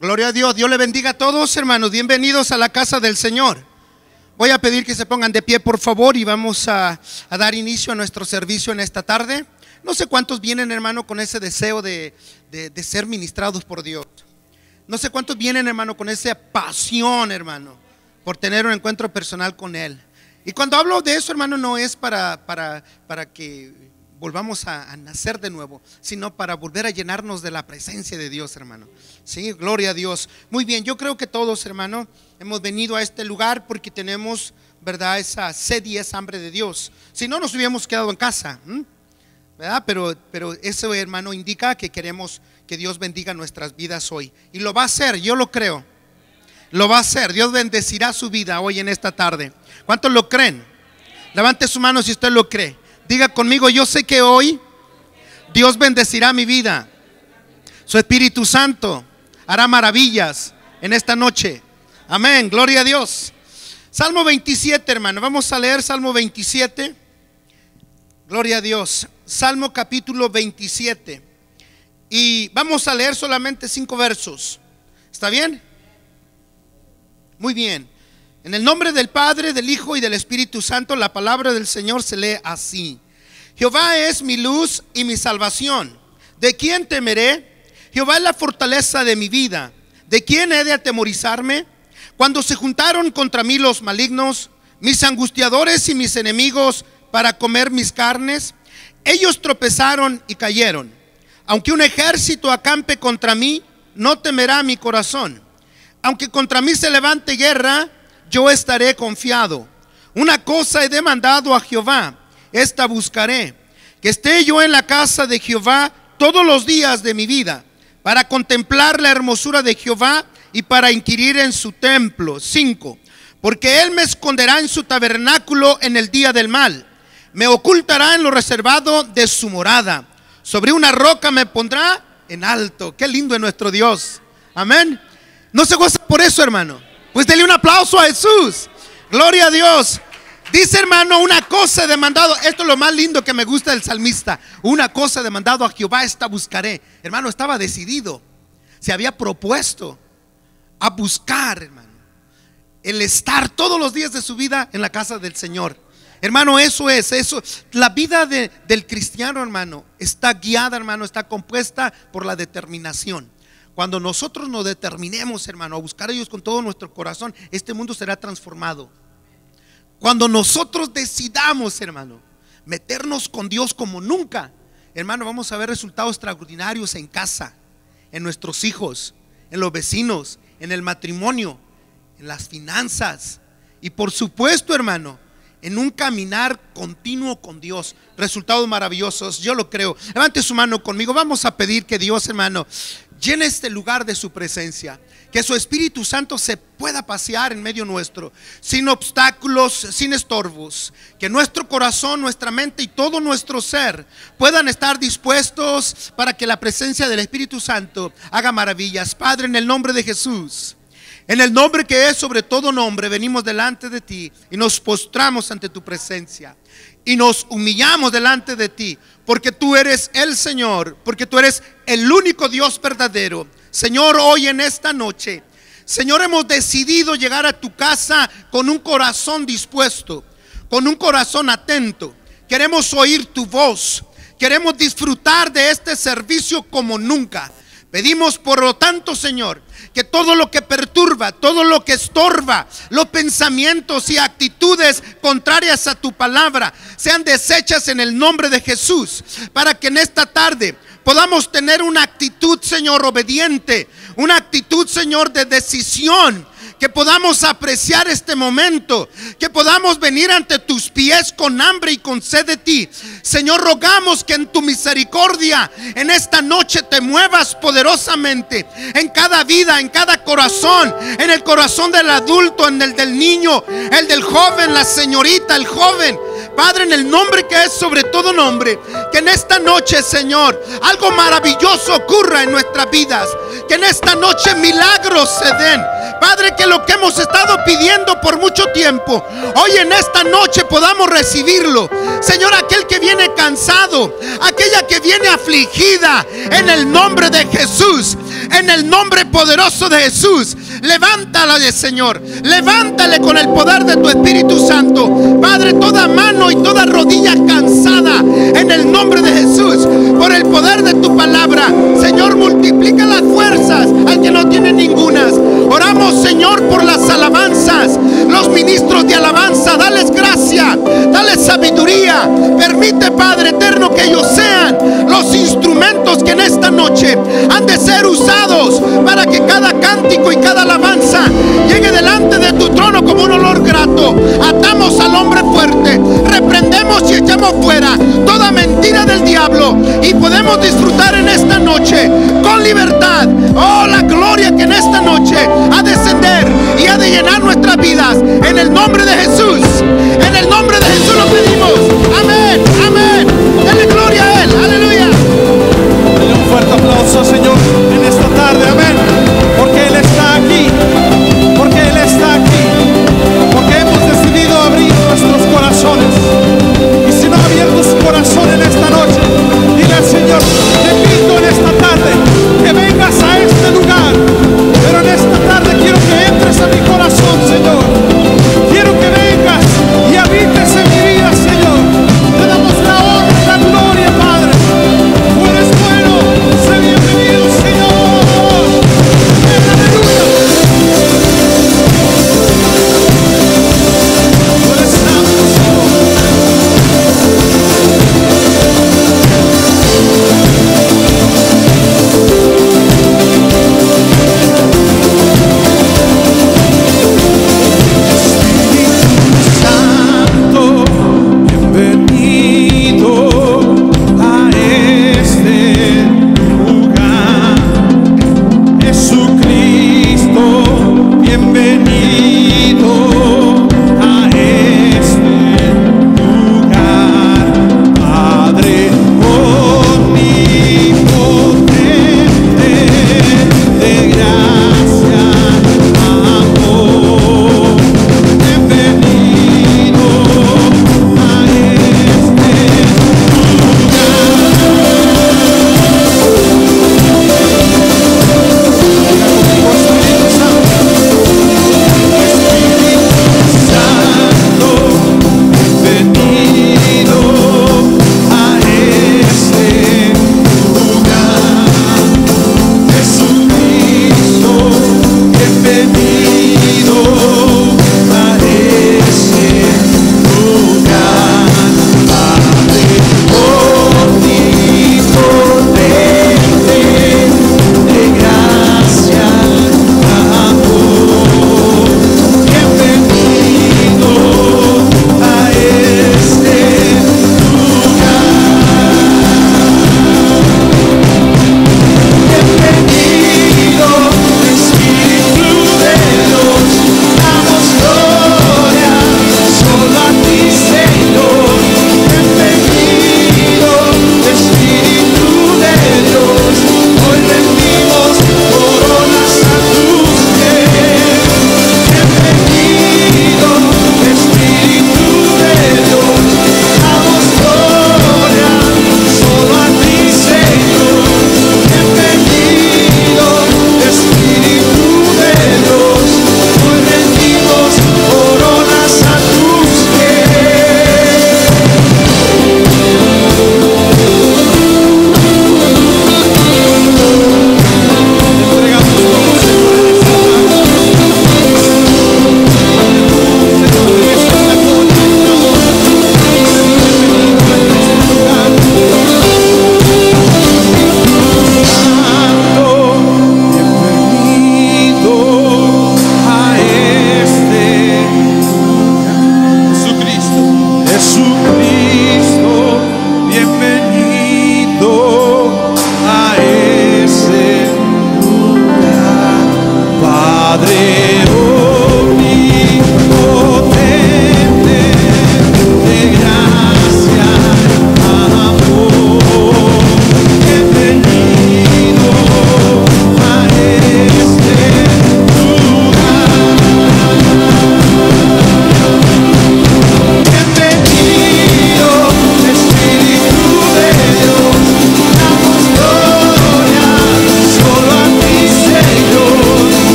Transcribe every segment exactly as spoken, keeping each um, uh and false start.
Gloria a Dios. Dios le bendiga a todos, hermanos. Bienvenidos a la casa del Señor. Voy a pedir que se pongan de pie, por favor, y vamos a, a dar inicio a nuestro servicio en esta tarde. No sé cuántos vienen, hermano, con ese deseo de, de, de ser ministrados por Dios. No sé cuántos vienen, hermano, con esa pasión, hermano, por tener un encuentro personal con Él. Y cuando hablo de eso, hermano, no es para, para, para que volvamos a, a nacer de nuevo, sino para volver a llenarnos de la presencia de Dios, hermano. Sí, gloria a Dios. Muy bien, yo creo que todos, hermano, hemos venido a este lugar porque tenemos, verdad, esa sed y esa hambre de Dios. Si no, nos hubiéramos quedado en casa, ¿m? ¿verdad? Pero, pero eso, hermano, indica que queremos que Dios bendiga nuestras vidas hoy. Y lo va a hacer, yo lo creo. Lo va a hacer. Dios bendecirá su vida hoy en esta tarde. ¿Cuántos lo creen? Levante su mano si usted lo cree. Diga conmigo: yo sé que hoy Dios bendecirá mi vida. Su Espíritu Santo hará maravillas en esta noche. Amén, gloria a Dios. Salmo veintisiete, hermano. Vamos a leer Salmo veintisiete. Gloria a Dios. Salmo capítulo veintisiete. Y vamos a leer solamente cinco versos. ¿Está bien? Muy bien. En el nombre del Padre, del Hijo y del Espíritu Santo, la palabra del Señor se lee así: Jehová es mi luz y mi salvación. ¿De quién temeré? Jehová es la fortaleza de mi vida. ¿De quién he de atemorizarme? Cuando se juntaron contra mí los malignos, mis angustiadores y mis enemigos, para comer mis carnes, ellos tropezaron y cayeron. Aunque un ejército acampe contra mí, no temerá mi corazón. Aunque contra mí se levante guerra, yo estaré confiado. Una cosa he demandado a Jehová, esta buscaré: que esté yo en la casa de Jehová todos los días de mi vida, para contemplar la hermosura de Jehová y para inquirir en su templo. Cinco. Porque Él me esconderá en su tabernáculo en el día del mal, me ocultará en lo reservado de su morada. Sobre una roca me pondrá en alto. Qué lindo es nuestro Dios. Amén. ¿No se goza por eso, hermano? Pues dele un aplauso a Jesús. Gloria a Dios. Dice, hermano, una cosa he demandado. Esto es lo más lindo que me gusta del salmista. Una cosa he demandado a Jehová, esta buscaré. Hermano, estaba decidido. Se había propuesto a buscar, hermano, el estar todos los días de su vida en la casa del Señor. Hermano, eso es, eso. La vida de, del cristiano, hermano, está guiada, hermano, está compuesta por la determinación. Cuando nosotros nos determinemos, hermano, a buscar a Dios con todo nuestro corazón, este mundo será transformado. Cuando nosotros decidamos, hermano, meternos con Dios como nunca, hermano, vamos a ver resultados extraordinarios en casa, en nuestros hijos, en los vecinos, en el matrimonio, en las finanzas y por supuesto, hermano, en un caminar continuo con Dios. Resultados maravillosos, yo lo creo. Levante su mano conmigo. Vamos a pedir que Dios, hermano, llene este lugar de su presencia, que su Espíritu Santo se pueda pasear en medio nuestro, sin obstáculos, sin estorbos. Que nuestro corazón, nuestra mente y todo nuestro ser puedan estar dispuestos para que la presencia del Espíritu Santo haga maravillas. Padre, en el nombre de Jesús, en el nombre que es sobre todo nombre, venimos delante de ti y nos postramos ante tu presencia y nos humillamos delante de ti, porque tú eres el Señor, porque tú eres el único Dios verdadero. Señor, hoy en esta noche, Señor, hemos decidido llegar a tu casa con un corazón dispuesto, con un corazón atento. Queremos oír tu voz, queremos disfrutar de este servicio como nunca. Pedimos por lo tanto, Señor, que todo lo que perturba, todo lo que estorba, los pensamientos y actitudes contrarias a tu palabra sean deshechas en el nombre de Jesús, para que en esta tarde podamos tener una actitud, Señor, obediente, una actitud, Señor, de decisión, que podamos apreciar este momento, que podamos venir ante tus pies con hambre y con sed de ti. Señor, rogamos que en tu misericordia en esta noche te muevas poderosamente en cada vida, en cada corazón, en el corazón del adulto, en el del niño, el del joven, la señorita, el joven. Padre, en el nombre que es sobre todo nombre, que en esta noche, Señor, algo maravilloso ocurra en nuestras vidas, que en esta noche milagros se den. Padre, que lo que hemos estado pidiendo por mucho tiempo, hoy en esta noche podamos recibirlo. Señor, aquel que viene cansado, aquella que viene afligida, en el nombre de Jesús, en el nombre poderoso de Jesús. Levántale, Señor, levántale con el poder de tu Espíritu Santo, Padre. Toda mano y toda rodilla cansada, en el nombre de Jesús, por el poder de tu palabra, Señor, multiplica las fuerzas al que no tiene ningunas. Oramos, Señor, por las alabanzas, los ministros de alabanza. Dales gracia, dales sabiduría. Permite, Padre eterno, que ellos sean los instrumentos que en esta noche han de ser usados para que cada cántico y cada alabanza llegue delante de tu trono como un olor grato. Atamos al hombre fuerte, reprendemos y echamos fuera toda mentira del diablo, y podemos disfrutar en esta noche con libertad, oh, la gloria que en esta noche ha de descender y ha de llenar nuestras vidas. En el nombre de Jesús, en el nombre de Jesús lo pedimos. Amén, amén. Dale gloria a Él, aleluya. Dale un fuerte aplauso, Señor, en esta tarde, amén. Porque Él está aquí, porque Él está aquí, porque hemos decidido abrir nuestros corazones. Y si no ha abierto su corazón en esta noche, dile al Señor: te pido en esta tarde que vengas a este lugar. Pero en esta tarde quiero que entres a mi corazón, Señor. Quiero que vengas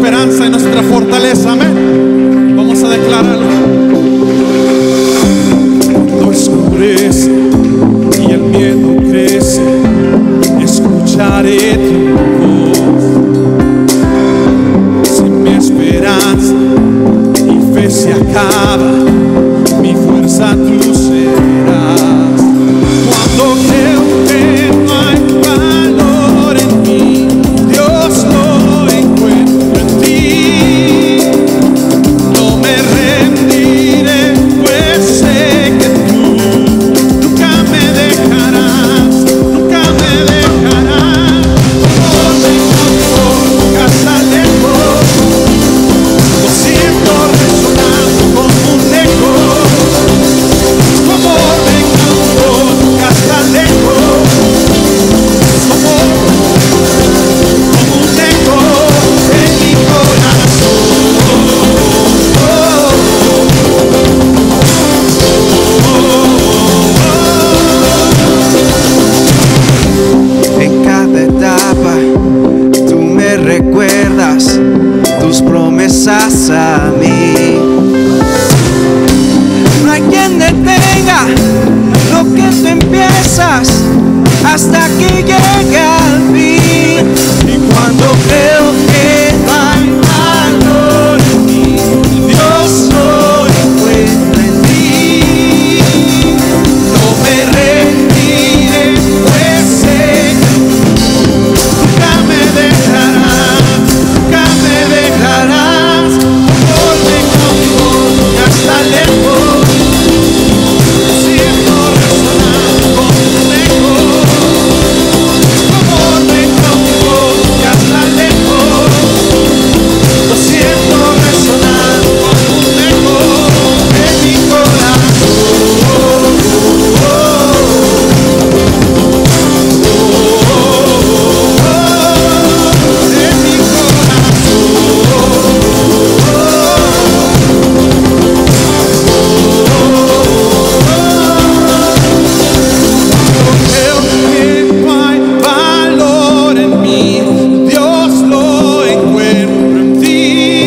esperanza y nuestra fortaleza. Amén. Vamos a declararlo. Cuando oscurece y el miedo crece, escucharé tu voz. Si mi esperanza y fe se acaba, mi fuerza tú serás. Cuando creo que no hay valor en mí, Dios lo encuentro en ti. No me rendiré, pues sé que tú nunca me dejarás, nunca me dejarás. Por mi campo, casa lejos, lo siento resonando como un eco. Como me campo, casa lejos, como, como un eco en mi corazón. En cada etapa tú me recuerdas tus promesas a mí. No hay quien detenga lo que tú empiezas hasta que llega al fin. Y cuando creo que no hay valor en mí, Dios lo encuentra en ti. No me rendiré, pues sé que nunca me dejarás, nunca me dejarás. Por mi campo, ya está lejos, lo siento resonar como un eco. Por mi campo, ya está lejos, lo siento resonar como un eco en mi corazón. En mi Creo que no hay valor en mí, Dios lo encuentro en ti.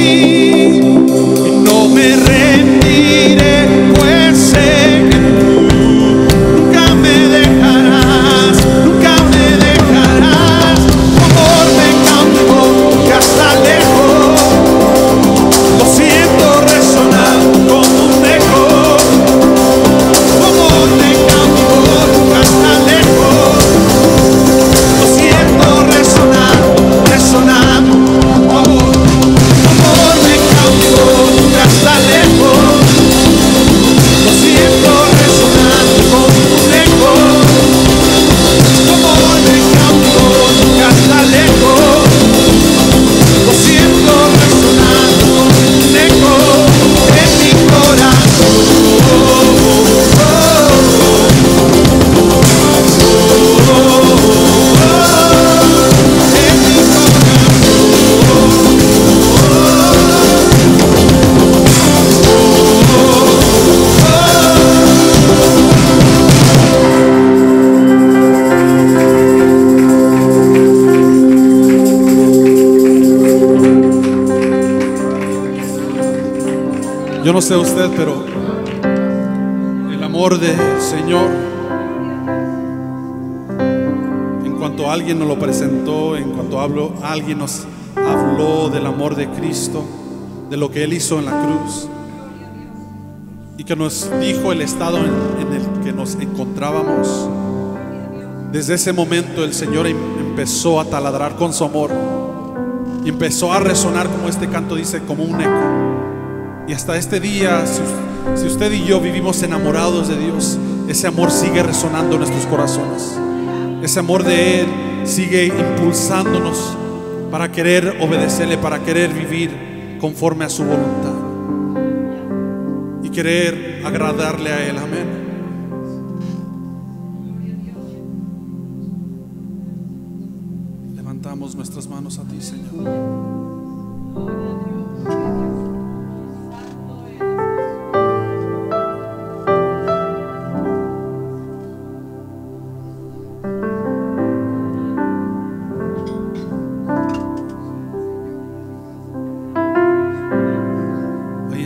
Y no me rendiré, pues sé que tú nunca me dejarás, nunca me dejarás. Por mi campo, ya está lejos, lo siento resonar como un eco. Como de campo, ya está lejos, lo siento resonar, resonar. Como, como de campo, ya está lejos, lo siento resonar como un eco. Como de campo, ya está lejos, lo siento resonar como un eco en mi corazón. Yo no sé usted, pero el amor del Señor, en cuanto alguien nos lo presentó, en cuanto habló, alguien nos habló del amor de Cristo, de lo que Él hizo en la cruz, y que nos dijo el estado en, en el que nos encontrábamos. Desde ese momento el Señor em- empezó a taladrar con su amor y empezó a resonar, como este canto dice, como un eco. Y hasta este día, si, si usted y yo vivimos enamorados de Dios, ese amor sigue resonando en nuestros corazones. Ese amor de Él sigue impulsándonos para querer obedecerle, para querer vivir conforme a su voluntad y querer agradarle a Él. Amén. Levantamos nuestras manos a ti, Señor.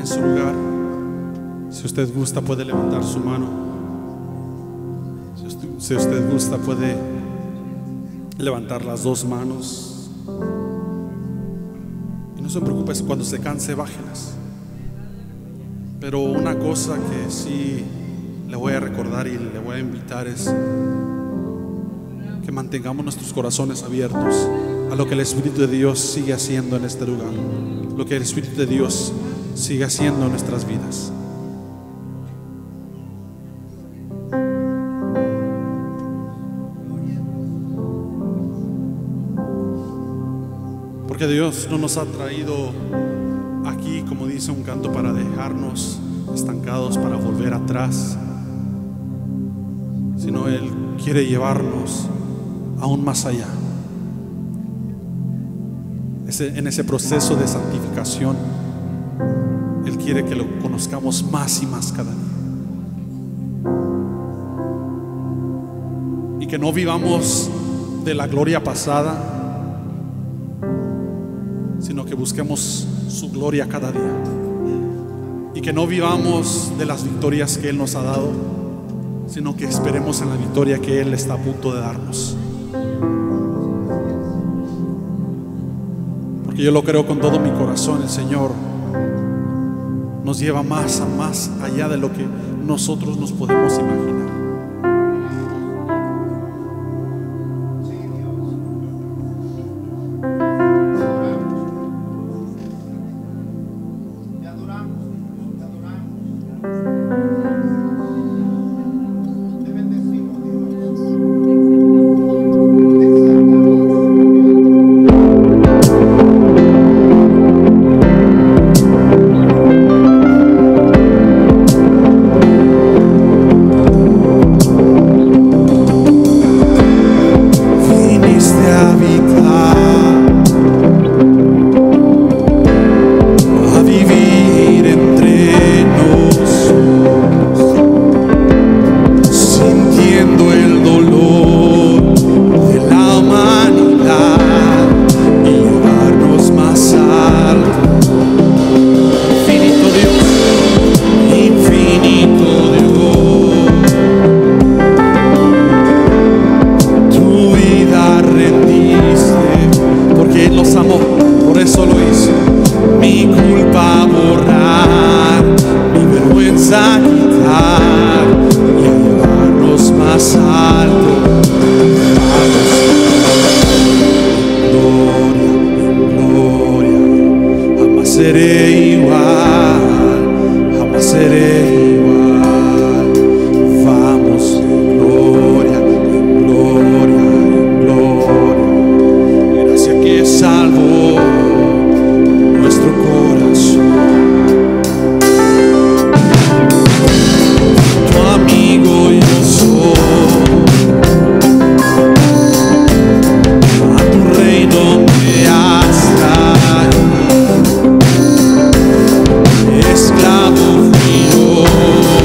su lugar. Si usted gusta, puede levantar su mano. Si usted, si usted gusta, puede levantar las dos manos. Y no se preocupe, cuando se canse, bájelas. Pero una cosa que sí le voy a recordar y le voy a invitar es que mantengamos nuestros corazones abiertos a lo que el Espíritu de Dios sigue haciendo en este lugar, lo que el Espíritu de Dios sigue haciendo en nuestras vidas. Porque Dios no nos ha traído aquí, como dice un canto, para dejarnos estancados, para volver atrás, sino Él quiere llevarnos aún más allá. Ese, en ese proceso de santificación, Él quiere que lo conozcamos más y más cada día, y que no vivamos de la gloria pasada, sino que busquemos su gloria cada día, y que no vivamos de las victorias que Él nos ha dado, sino que esperemos en la victoria que Él está a punto de darnos. Porque yo lo creo con todo mi corazón, el Señor nos lleva más a más allá de lo que nosotros nos podemos imaginar. Esclavo mío.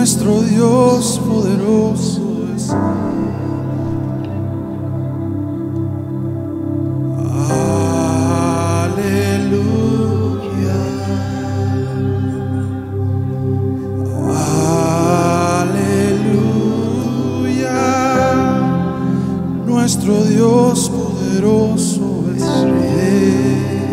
Nuestro Dios poderoso es. Aleluya, aleluya. Nuestro Dios poderoso es Rey.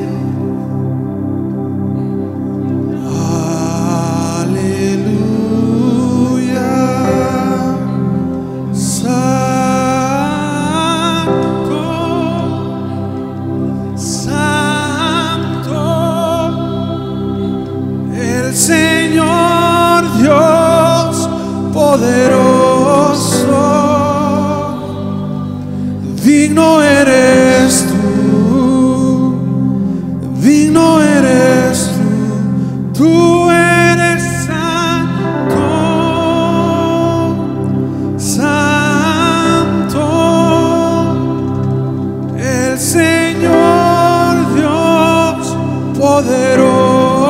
Digno eres tú, digno eres tú, tú eres santo, santo, el Señor Dios poderoso.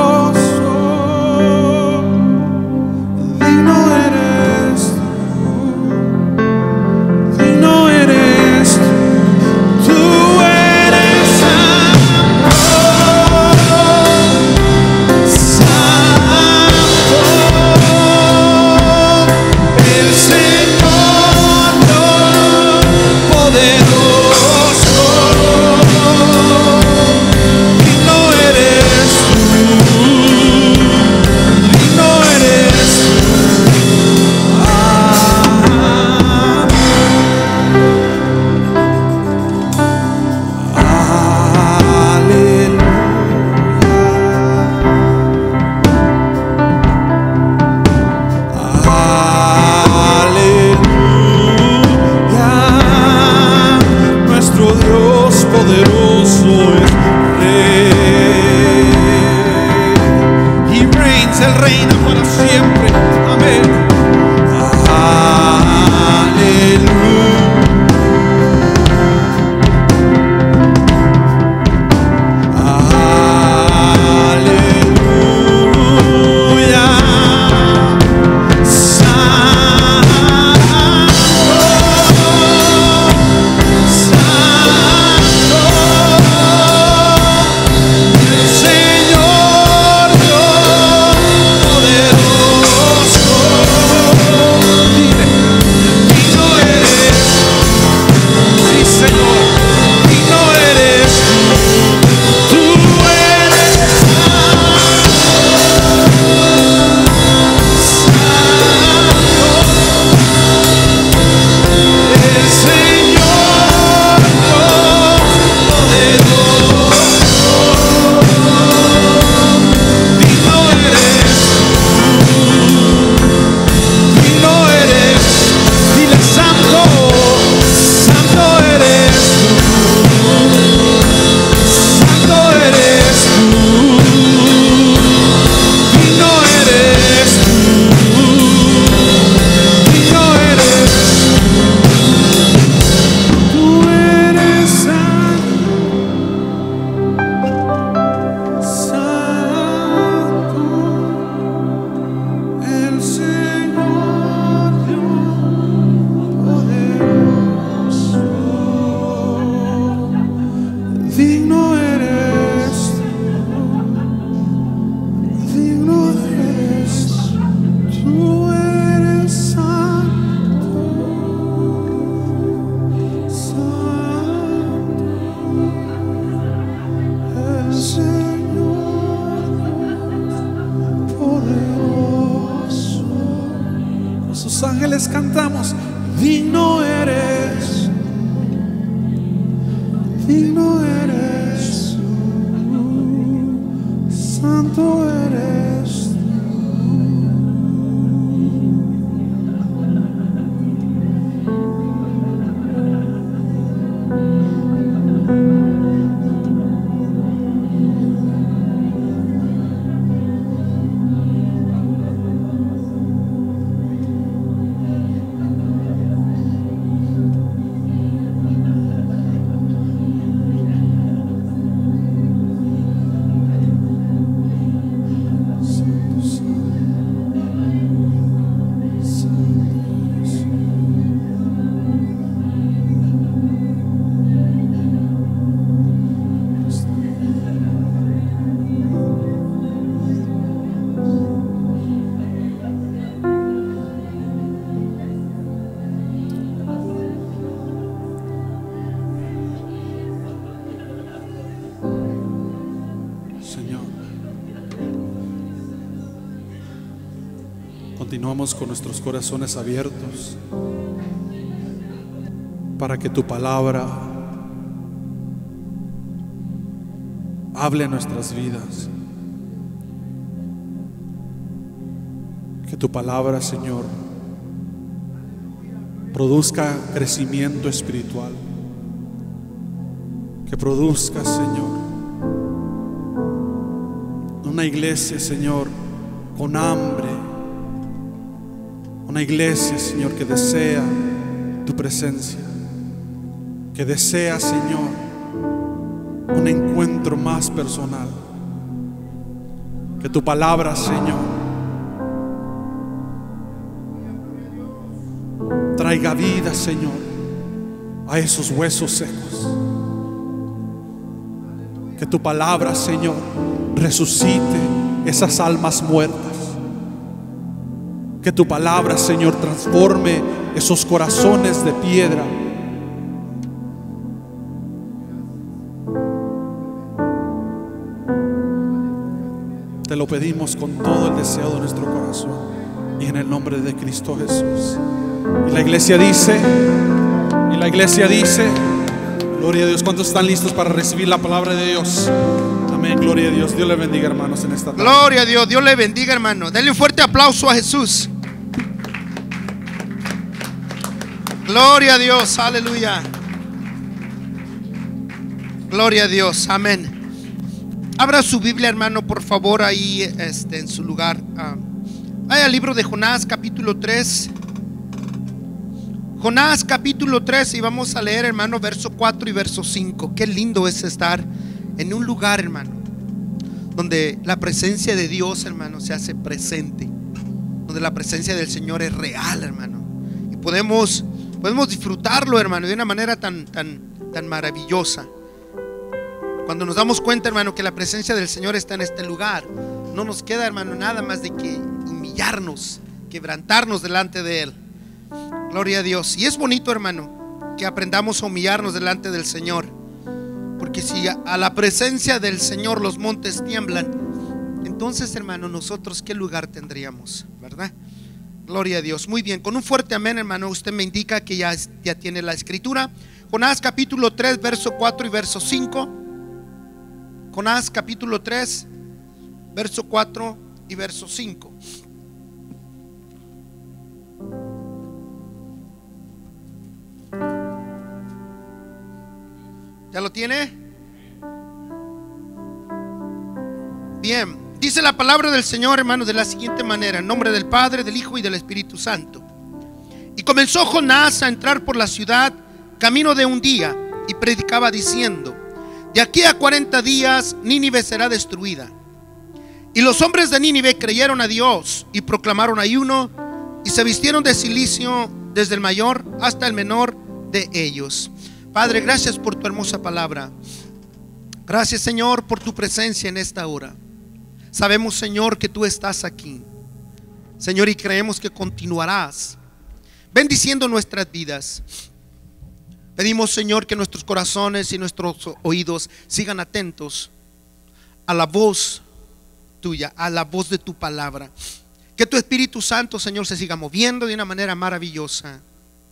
Ángeles cantamos, digno eres, digno eres tú, santo eres tú. Continuamos con nuestros corazones abiertos para que tu palabra hable en nuestras vidas. Que tu palabra, Señor, produzca crecimiento espiritual. Que produzca, Señor, una iglesia, Señor, con hambre. Una iglesia, Señor, que desea tu presencia. Que desea, Señor, un encuentro más personal. Que tu palabra, Señor, traiga vida, Señor, a esos huesos secos. Que tu palabra, Señor, resucite esas almas muertas. Que tu palabra, Señor, transforme esos corazones de piedra. Te lo pedimos con todo el deseo de nuestro corazón y en el nombre de Cristo Jesús. Y la iglesia dice, y la iglesia dice, gloria a Dios. ¿Cuántos están listos para recibir la palabra de Dios? Amén, gloria a Dios. Dios le bendiga, hermanos, en esta tarde. Gloria a Dios, Dios le bendiga, hermano. Denle un fuerte aplauso a Jesús. Gloria a Dios, aleluya. Gloria a Dios, amén. Abra su Biblia, hermano, por favor, ahí este, en su lugar. Ah, vaya al libro de Jonás, capítulo tres. Jonás, capítulo tres, y vamos a leer, hermano, verso cuatro y verso cinco. Qué lindo es estar en un lugar, hermano, donde la presencia de Dios, hermano, se hace presente, donde la presencia del Señor es real, hermano, y podemos, podemos disfrutarlo, hermano, de una manera tan, tan, tan maravillosa. Cuando nos damos cuenta, hermano, que la presencia del Señor está en este lugar, no nos queda, hermano, nada más de que humillarnos, quebrantarnos delante de Él. Gloria a Dios. Y es bonito, hermano, que aprendamos a humillarnos delante del Señor, porque si a la presencia del Señor los montes tiemblan, entonces, hermano, nosotros qué lugar tendríamos, ¿verdad? Gloria a Dios. Muy bien, con un fuerte amén, hermano, usted me indica que ya, ya tiene la escritura. Jonás capítulo tres, verso cuatro y verso cinco. Jonás capítulo tres, verso cuatro y verso cinco. ¿Ya lo tiene? Bien, dice la palabra del Señor, hermano, de la siguiente manera: en nombre del Padre, del Hijo y del Espíritu Santo. Y comenzó Jonás a entrar por la ciudad camino de un día, y predicaba diciendo: de aquí a cuarenta días Nínive será destruida. Y los hombres de Nínive creyeron a Dios y proclamaron ayuno, y se vistieron de cilicio desde el mayor hasta el menor de ellos. Padre, gracias por tu hermosa palabra. Gracias, Señor, por tu presencia en esta hora. Sabemos, Señor, que tú estás aquí, Señor, y creemos que continuarás bendiciendo nuestras vidas. Pedimos, Señor, que nuestros corazones y nuestros oídos sigan atentos a la voz tuya, a la voz de tu palabra. Que tu Espíritu Santo, Señor, se siga moviendo de una manera maravillosa.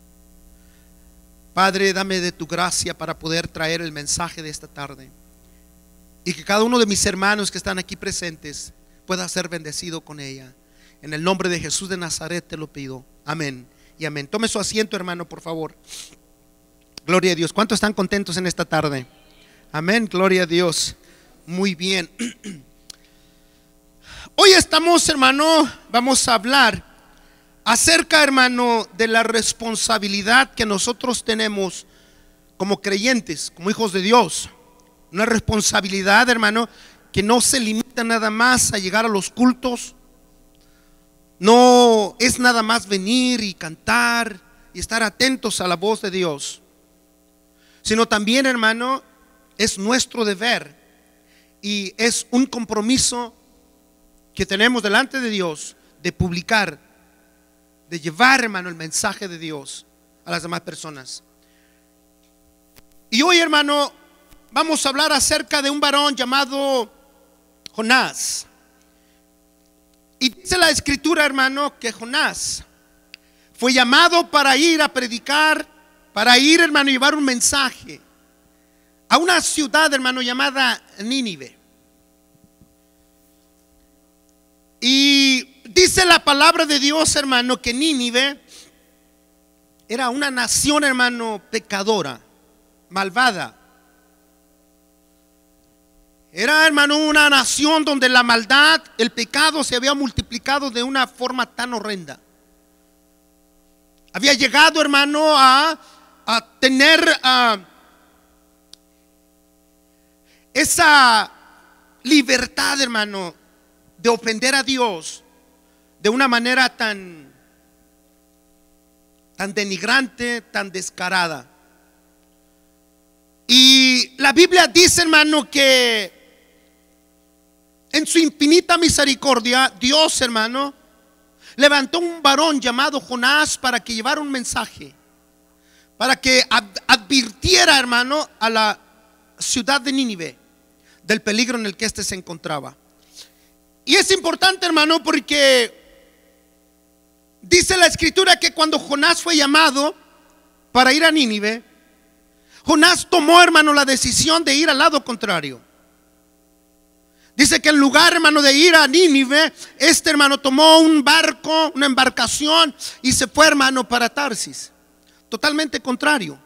Padre, dame de tu gracia para poder traer el mensaje de esta tarde, y que cada uno de mis hermanos que están aquí presentes pueda ser bendecido con ella. En el nombre de Jesús de Nazaret te lo pido. Amén y amén. Tome su asiento, hermano, por favor. Gloria a Dios. ¿Cuántos están contentos en esta tarde? Amén, gloria a Dios. Muy bien. Hoy estamos, hermano, vamos a hablar acerca, hermano, de la responsabilidad que nosotros tenemos como creyentes, como hijos de Dios. Una responsabilidad, hermano, que no se limita nada más a llegar a los cultos. No es nada más venir y cantar y estar atentos a la voz de Dios, sino también, hermano, es nuestro deber y es un compromiso que tenemos delante de Dios de publicar, de llevar, hermano, el mensaje de Dios a las demás personas. Y hoy, hermano, vamos a hablar acerca de un varón llamado Jonás. Y dice la escritura, hermano, que Jonás fue llamado para ir a predicar, para ir, hermano, llevar un mensaje a una ciudad, hermano, llamada Nínive. Y dice la palabra de Dios, hermano, que Nínive era una nación, hermano, pecadora, malvada. Era, hermano, una nación donde la maldad, el pecado se había multiplicado de una forma tan horrenda. Había llegado, hermano, a, a tener a, esa libertad, hermano, de ofender a Dios de una manera tan, tan denigrante, tan descarada. Y la Biblia dice, hermano, que en su infinita misericordia, Dios, hermano, levantó un varón llamado Jonás para que llevara un mensaje, para que advirtiera, hermano, a la ciudad de Nínive del peligro en el que éste se encontraba. Y es importante, hermano, porque dice la escritura que cuando Jonás fue llamado para ir a Nínive, Jonás tomó, hermano, la decisión de ir al lado contrario. Dice que en lugar, hermano, de ir a Nínive, este, hermano, tomó un barco, una embarcación, y se fue, hermano, para Tarsis. Totalmente contrario.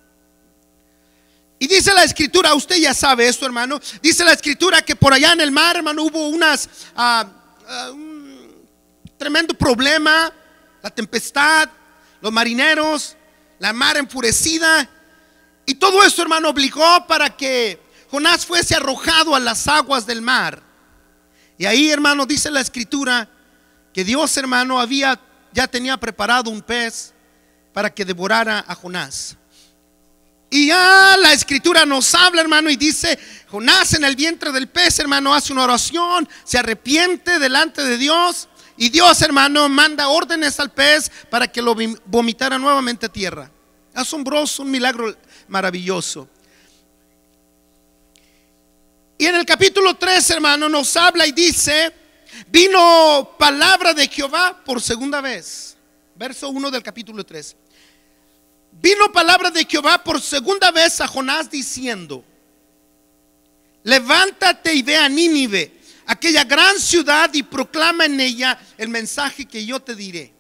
Y dice la escritura, usted ya sabe esto, hermano. Dice la escritura que por allá en el mar, hermano, hubo unas uh, uh, un tremendo problema, la tempestad, los marineros, la mar enfurecida. Y todo eso, hermano, obligó para que Jonás fuese arrojado a las aguas del mar. Y ahí, hermano, dice la escritura que Dios, hermano, había, ya tenía preparado un pez para que devorara a Jonás. Y ya la escritura nos habla, hermano, y dice: Jonás en el vientre del pez, hermano, hace una oración, se arrepiente delante de Dios, y Dios, hermano, manda órdenes al pez para que lo vomitara nuevamente a tierra. Asombroso, un milagro maravilloso. Y en el capítulo tres, hermano, nos habla y dice: vino palabra de Jehová por segunda vez. Verso uno del capítulo tres. Vino palabra de Jehová por segunda vez a Jonás diciendo: levántate y ve a Nínive, aquella gran ciudad, y proclama en ella el mensaje que yo te diré.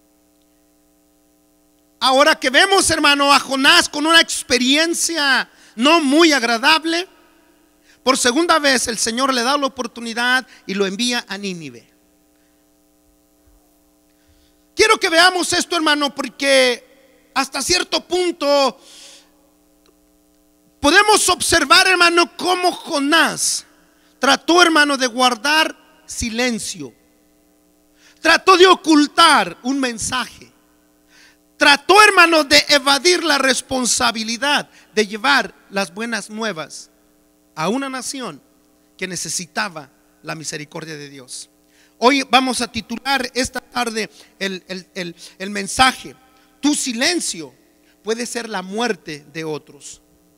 Ahora que vemos, hermano, a Jonás con una experiencia no muy agradable, por segunda vez el Señor le da la oportunidad y lo envía a Nínive. Quiero que veamos esto, hermano, porque hasta cierto punto podemos observar, hermano, cómo Jonás trató, hermano, de guardar silencio. Trató de ocultar un mensaje. Trató, hermano, de evadir la responsabilidad de llevar las buenas nuevas a una nación que necesitaba la misericordia de Dios. Hoy vamos a titular esta tarde el, el, el, el mensaje: tu silencio puede ser la muerte de otros.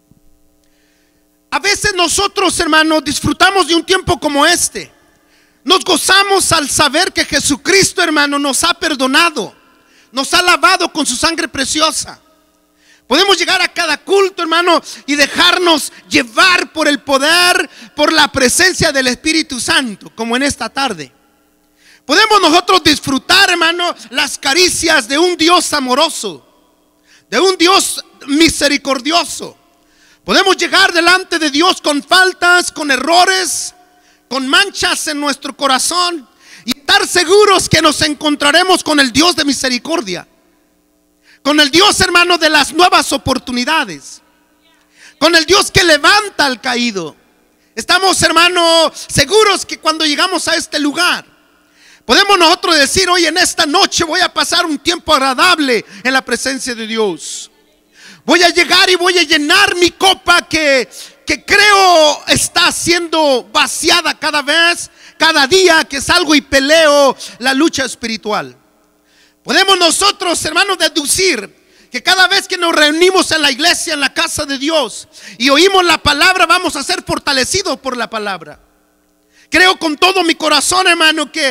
A veces nosotros, hermanos, disfrutamos de un tiempo como este. Nos gozamos al saber que Jesucristo, hermano, nos ha perdonado, nos ha lavado con su sangre preciosa. Podemos llegar a cada culto, hermano, y dejarnos llevar por el poder, por la presencia del Espíritu Santo, como en esta tarde. Podemos nosotros disfrutar, hermano, las caricias de un Dios amoroso, de un Dios misericordioso. Podemos llegar delante de Dios con faltas, con errores, con manchas en nuestro corazón, y estar seguros que nos encontraremos con el Dios de misericordia, con el Dios, hermano, de las nuevas oportunidades, con el Dios que levanta al caído. Estamos, hermano, seguros que cuando llegamos a este lugar podemos nosotros decir: hoy en esta noche voy a pasar un tiempo agradable en la presencia de Dios. Voy a llegar y voy a llenar mi copa que, que creo está siendo vaciada cada vez, cada día que salgo y peleo la lucha espiritual. Podemos nosotros, hermanos, deducir que cada vez que nos reunimos en la iglesia, en la casa de Dios, y oímos la palabra, vamos a ser fortalecidos por la palabra. Creo con todo mi corazón, hermano, que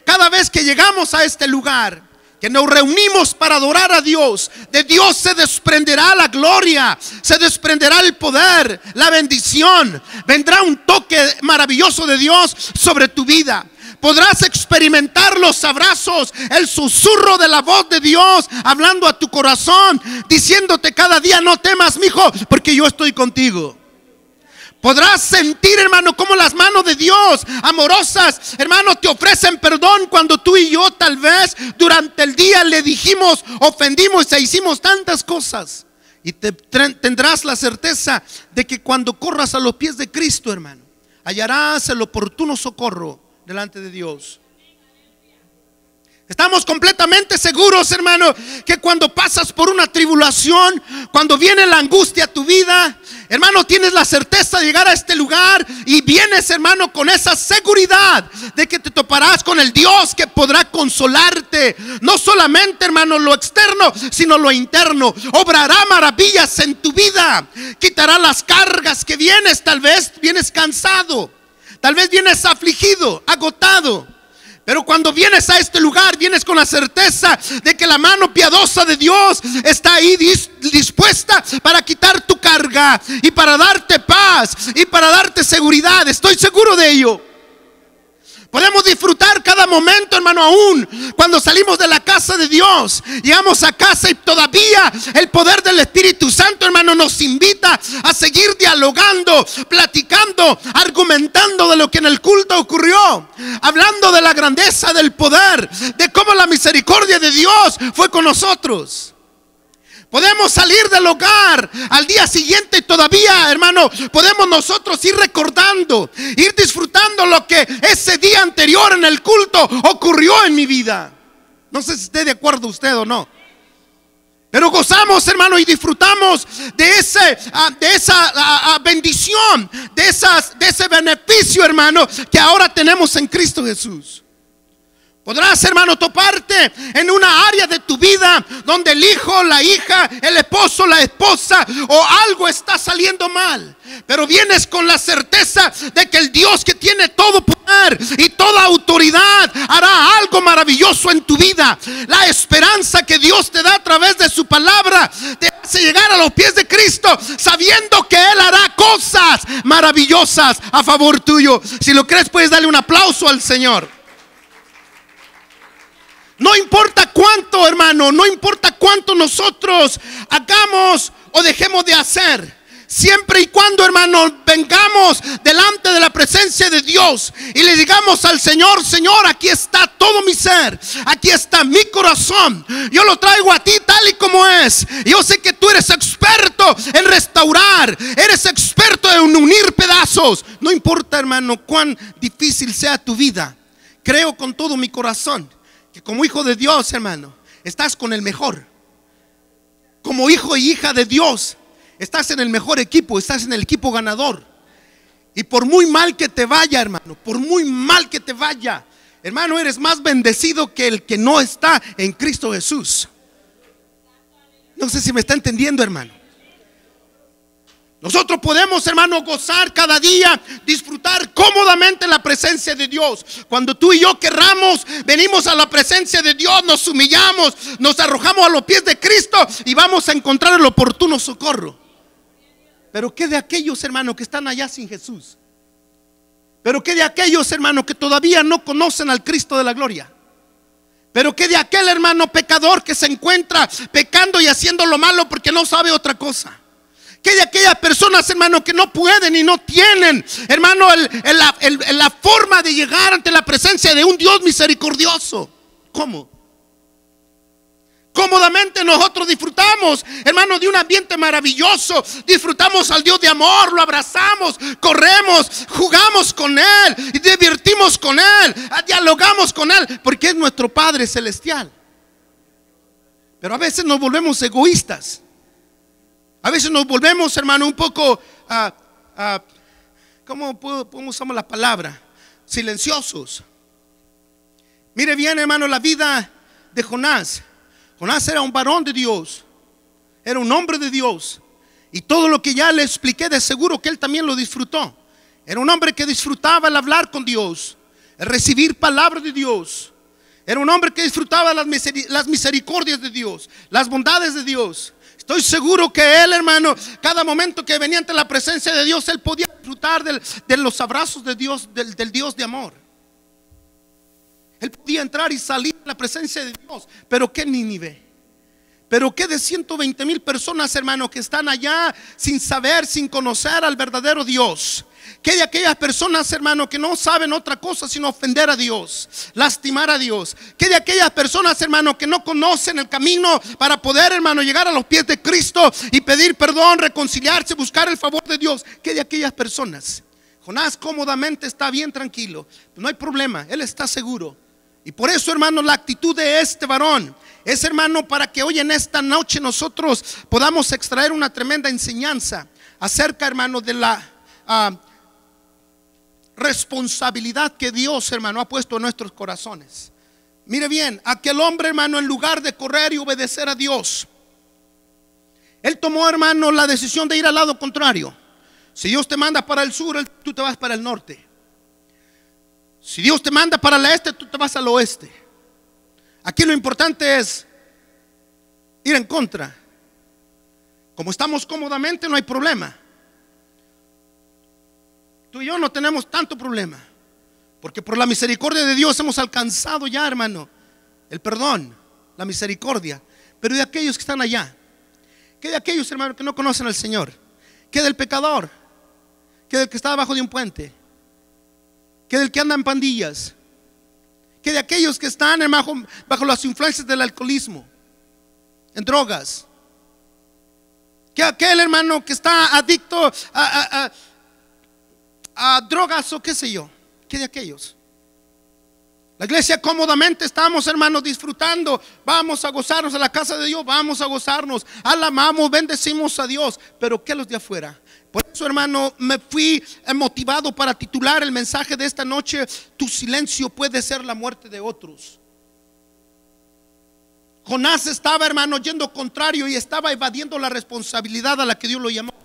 cada vez que llegamos a este lugar, que nos reunimos para adorar a Dios, de Dios se desprenderá la gloria, se desprenderá el poder, la bendición. Vendrá un toque maravilloso de Dios sobre tu vida. Podrás experimentar los abrazos, el susurro de la voz de Dios hablando a tu corazón, diciéndote cada día: no temas, mijo, porque yo estoy contigo. Podrás sentir, hermano, como las manos de Dios amorosas, hermano, te ofrecen perdón cuando tú y yo tal vez durante el día le dijimos, ofendimos e hicimos tantas cosas. Y te, tendrás la certeza de que cuando corras a los pies de Cristo, hermano, hallarás el oportuno socorro delante de Dios. Estamos completamente seguros, hermano, que cuando pasas por una tribulación, cuando viene la angustia a tu vida, hermano, tienes la certeza de llegar a este lugar y vienes, hermano, con esa seguridad de que te toparás con el Dios que podrá consolarte. No solamente, hermano, lo externo, sino lo interno. Obrará maravillas en tu vida. Quitará las cargas que vienes. Tal vez vienes cansado, tal vez vienes afligido, agotado. Pero cuando vienes a este lugar, vienes con la certeza de que la mano piadosa de Dios está ahí dispuesta para quitar tu carga y para darte paz y para darte seguridad. Estoy seguro de ello. Podemos disfrutar cada momento, hermano, aún cuando salimos de la casa de Dios. Llegamos a casa y todavía el poder del Espíritu Santo, hermano, nos invita a seguir dialogando, platicando, argumentando de lo que en el culto ocurrió, hablando de la grandeza del poder, de cómo la misericordia de Dios fue con nosotros. Podemos salir del hogar al día siguiente y todavía, hermano, podemos nosotros ir recordando, ir disfrutando lo que ese día anterior en el culto ocurrió en mi vida. No sé si esté de acuerdo usted o no, pero gozamos, hermano, y disfrutamos de ese, de esa bendición, de esas, de ese beneficio, hermano, que ahora tenemos en Cristo Jesús. Podrás, hermano, toparte en una área de tu vida donde el hijo, la hija, el esposo, la esposa o algo está saliendo mal. Pero vienes con la certeza de que el Dios que tiene todo poder y toda autoridad hará algo maravilloso en tu vida. La esperanza que Dios te da a través de su palabra te hace llegar a los pies de Cristo sabiendo que Él hará cosas maravillosas a favor tuyo. Si lo crees, puedes darle un aplauso al Señor. No importa cuánto, hermano, no importa cuánto nosotros hagamos o dejemos de hacer, siempre y cuando, hermano, vengamos delante de la presencia de Dios y le digamos al Señor: Señor, aquí está todo mi ser, aquí está mi corazón, yo lo traigo a ti tal y como es. Yo sé que tú eres experto en restaurar, eres experto en unir pedazos. No importa, hermano, cuán difícil sea tu vida, creo con todo mi corazón que como hijo de Dios, hermano, estás con el mejor. Como hijo y hija de Dios, estás en el mejor equipo, estás en el equipo ganador. Y por muy mal que te vaya, hermano, por muy mal que te vaya, hermano, eres más bendecido que el que no está en Cristo Jesús. No sé si me está entendiendo, hermano. Nosotros podemos, hermano, gozar cada día, disfrutar cómodamente la presencia de Dios. Cuando tú y yo querramos, venimos a la presencia de Dios, nos humillamos, nos arrojamos a los pies de Cristo y vamos a encontrar el oportuno socorro. Pero ¿qué de aquellos, hermanos, que están allá sin Jesús? Pero ¿qué de aquellos, hermanos, que todavía no conocen al Cristo de la gloria? Pero ¿qué de aquel, hermano, pecador que se encuentra pecando y haciendo lo malo porque no sabe otra cosa? ¿Qué de aquellas personas, hermano, que no pueden y no tienen, hermano, el, el, el, el, la forma de llegar ante la presencia de un Dios misericordioso? ¿Cómo? Cómodamente nosotros disfrutamos, hermano, de un ambiente maravilloso. Disfrutamos al Dios de amor, lo abrazamos, corremos, jugamos con Él y divertimos con Él, dialogamos con Él, porque es nuestro Padre celestial. Pero a veces nos volvemos egoístas. A veces nos volvemos, hermano, un poco, uh, uh, ¿cómo, puedo, ¿cómo usamos la palabra? Silenciosos. Mire bien, hermano, la vida de Jonás. Jonás era un varón de Dios, era un hombre de Dios. Y todo lo que ya le expliqué, de seguro que él también lo disfrutó. Era un hombre que disfrutaba el hablar con Dios, el recibir palabras de Dios. Era un hombre que disfrutaba las, miseri las misericordias de Dios, las bondades de Dios. Estoy seguro que él, hermano, cada momento que venía ante la presencia de Dios, él podía disfrutar del, de los abrazos de Dios, del, del Dios de amor. Él podía entrar y salir de la presencia de Dios. Pero qué Nínive, pero qué de ciento veinte mil personas, hermano, que están allá sin saber, sin conocer al verdadero Dios. Que de aquellas personas, hermano, que no saben otra cosa sino ofender a Dios, lastimar a Dios. Que de aquellas personas, hermano, que no conocen el camino para poder, hermano, llegar a los pies de Cristo y pedir perdón, reconciliarse, buscar el favor de Dios. Que de aquellas personas. Jonás cómodamente está bien tranquilo, no hay problema, él está seguro. Y por eso, hermano, la actitud de este varón es, hermano, para que hoy en esta noche nosotros podamos extraer una tremenda enseñanza acerca, hermano, de la uh, responsabilidad que Dios, hermano, ha puesto en nuestros corazones. Mire bien, aquel hombre, hermano, en lugar de correr y obedecer a Dios, él tomó, hermano, la decisión de ir al lado contrario. Si Dios te manda para el sur, tú te vas para el norte. Si Dios te manda para el este, tú te vas al oeste. Aquí lo importante es ir en contra. Como estamos cómodamente, no hay problema. Tú y yo no tenemos tanto problema, porque por la misericordia de Dios hemos alcanzado ya, hermano, el perdón, la misericordia. Pero de aquellos que están allá, ¿qué de aquellos, hermano, que no conocen al Señor? ¿Qué del pecador? ¿Qué del que está debajo de un puente? ¿Qué del que anda en pandillas? ¿Qué de aquellos que están, hermano, bajo las influencias del alcoholismo, en drogas? ¿Qué aquel, hermano, que está adicto a, a, a a drogas o qué sé yo? ¿Qué de aquellos? La iglesia cómodamente estamos, hermanos, disfrutando. Vamos a gozarnos a la casa de Dios, vamos a gozarnos, alabamos, bendecimos a Dios. Pero ¿qué los de afuera? Por eso, hermano, me fui motivado para titular el mensaje de esta noche: tu silencio puede ser la muerte de otros. Jonás estaba, hermano, yendo contrario y estaba evadiendo la responsabilidad a la que Dios lo llamó.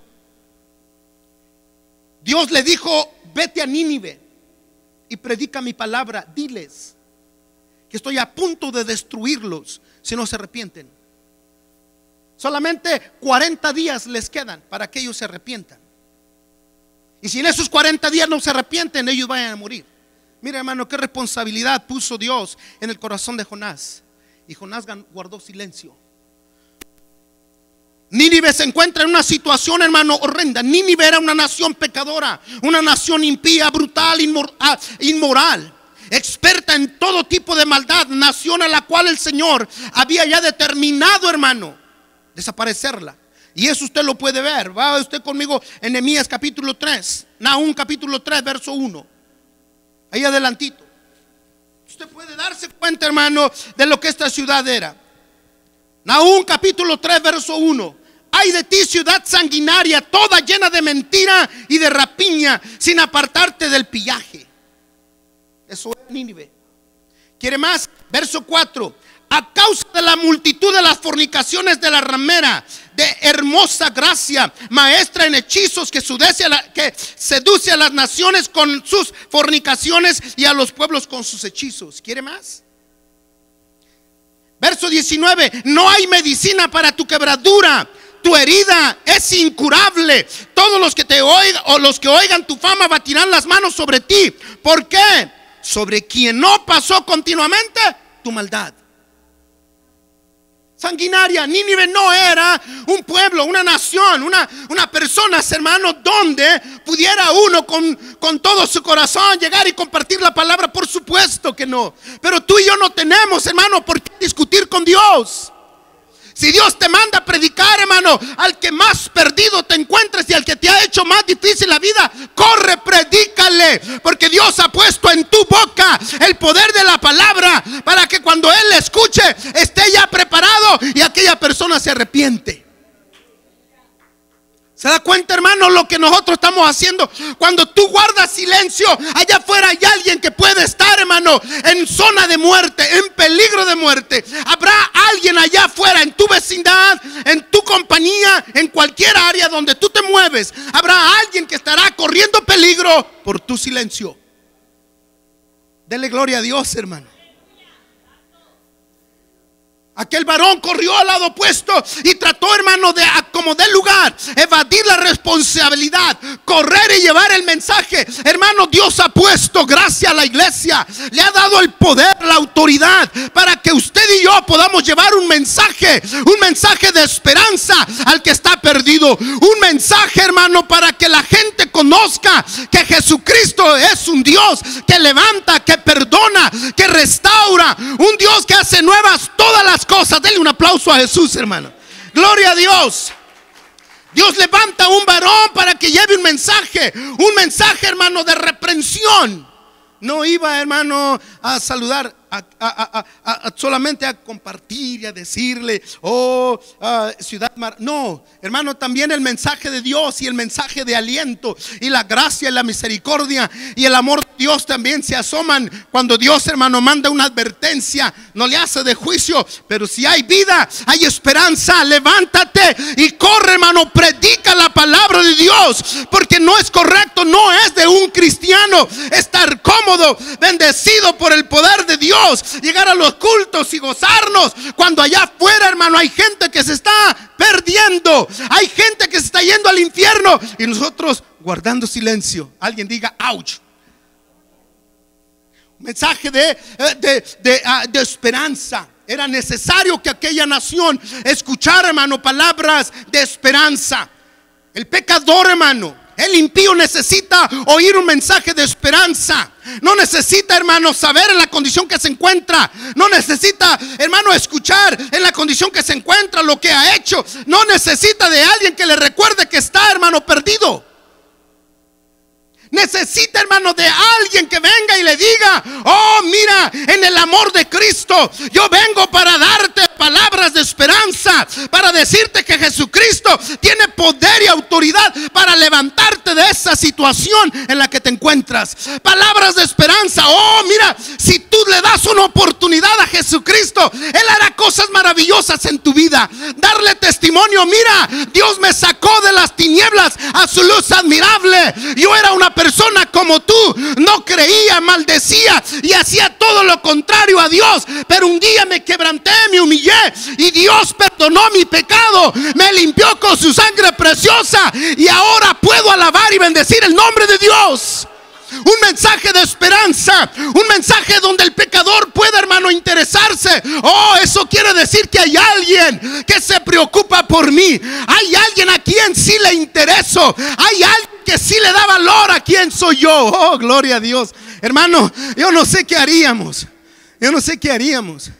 Dios le dijo: vete a Nínive y predica mi palabra, diles que estoy a punto de destruirlos si no se arrepienten. Solamente cuarenta días les quedan para que ellos se arrepientan. Y si en esos cuarenta días no se arrepienten, ellos vayan a morir. Mira, hermano, qué responsabilidad puso Dios en el corazón de Jonás. Y Jonás guardó silencio. Nínive se encuentra en una situación, hermano, horrenda. Nínive era una nación pecadora, una nación impía, brutal, inmor inmoral, experta en todo tipo de maldad. Nación a la cual el Señor había ya determinado, hermano, desaparecerla. Y eso usted lo puede ver. Va usted conmigo en Nehemías capítulo tres, Nahum capítulo tres, verso uno. Ahí adelantito. Usted puede darse cuenta, hermano, de lo que esta ciudad era. Nahum capítulo tres, verso uno. Ay de ti, ciudad sanguinaria, toda llena de mentira y de rapiña, sin apartarte del pillaje. Eso es Nínive. ¿Quiere más? Verso cuatro. A causa de la multitud de las fornicaciones de la ramera, de hermosa gracia, maestra en hechizos, que seduce a, la, que seduce a las naciones con sus fornicaciones y a los pueblos con sus hechizos. ¿Quiere más? Verso diecinueve. No hay medicina para tu quebradura, tu herida es incurable. Todos los que te oigan o los que oigan tu fama batirán las manos sobre ti. ¿Por qué? Sobre quien no pasó continuamente tu maldad. Sanguinaria. Nínive no era un pueblo, una nación, una, una persona, hermano, donde pudiera uno con, con todo su corazón llegar y compartir la palabra. Por supuesto que no. Pero tú y yo no tenemos, hermano, por qué discutir con Dios. Si Dios te manda a predicar, hermano, al que más perdido te encuentres y al que te ha hecho más difícil la vida, corre, predícale, porque Dios ha puesto en tu boca el poder de la palabra para que cuando Él la escuche esté ya preparado y aquella persona se arrepiente. ¿Se da cuenta, hermano, lo que nosotros estamos haciendo? Cuando tú guardas silencio, allá afuera hay alguien que puede estar, hermano, en zona de muerte, en peligro de muerte. Habrá alguien allá afuera, en tu vecindad, en tu compañía, en cualquier área donde tú te mueves. Habrá alguien que estará corriendo peligro por tu silencio. Dele gloria a Dios, hermano. Aquel varón corrió al lado opuesto y trató, hermano, de acomodar lugar, evadir la responsabilidad, correr y llevar el mensaje. Hermano, Dios ha puesto gracia a la iglesia, le ha dado el poder, la autoridad, para que usted y yo podamos llevar un mensaje, un mensaje de esperanza al que está perdido. Un mensaje, hermano, para que la gente conozca que Jesucristo es un Dios que levanta, que perdona, que restaura, un Dios que hace nuevas todas las cosas. Denle un aplauso a Jesús, hermano. Gloria a Dios. Dios levanta un varón para que lleve un mensaje, un mensaje, hermano, de reprensión. No iba, hermano, a saludar, a, a, a, a, a solamente a compartir y a decirle, oh, uh, ciudad mar. No, hermano, también el mensaje de Dios y el mensaje de aliento y la gracia y la misericordia y el amor de Dios también se asoman cuando Dios, hermano, manda una advertencia. No le hace de juicio, pero si hay vida, hay esperanza. Levántate y corre, hermano, predica la palabra de Dios, porque no es correcto, no es de un cristiano estar cómodo, bendecido por el poder de Dios, llegar a los cultos y gozarnos, cuando allá afuera, hermano, hay gente que se está perdiendo, hay gente que se está yendo al infierno y nosotros guardando silencio. Alguien diga ouch. Un mensaje de, de, de, de esperanza. Era necesario que aquella nación escuchara, hermano, palabras de esperanza. El pecador, hermano, el impío necesita oír un mensaje de esperanza. No necesita, hermano, saber en la condición que se encuentra. No necesita, hermano, escuchar en la condición que se encuentra lo que ha hecho. No necesita de alguien que le recuerde que está, hermano, perdido. Necesita, hermano, de alguien que venga y le diga, oh, mira, en el amor de Cristo yo vengo para darte palabras de esperanza, para decirte que Jesucristo tiene poder y autoridad para levantarte de esa situación en la que te encuentras. Palabras de esperanza. Oh, mira, si tú le das una oportunidad a Jesucristo, Él hará cosas maravillosas en tu vida. Darle testimonio, mira, Dios me sacó de las tinieblas a su luz admirable. Yo era una persona como tú, no creía, maldecía y hacía todo lo contrario a Dios, pero un día me quebranté, me humillé y Dios perdonó mi pecado, me limpió con su sangre preciosa y ahora puedo alabar y bendecir el nombre de Dios. Un mensaje de esperanza, un mensaje donde el pecador pueda, hermano, interesarse. Oh, eso quiere decir que hay alguien que se preocupa por mí. Hay alguien a quien sí le intereso. Hay alguien que sí le da valor a quien soy yo. Oh, gloria a Dios. Hermano, yo no sé qué haríamos. Yo no sé qué haríamos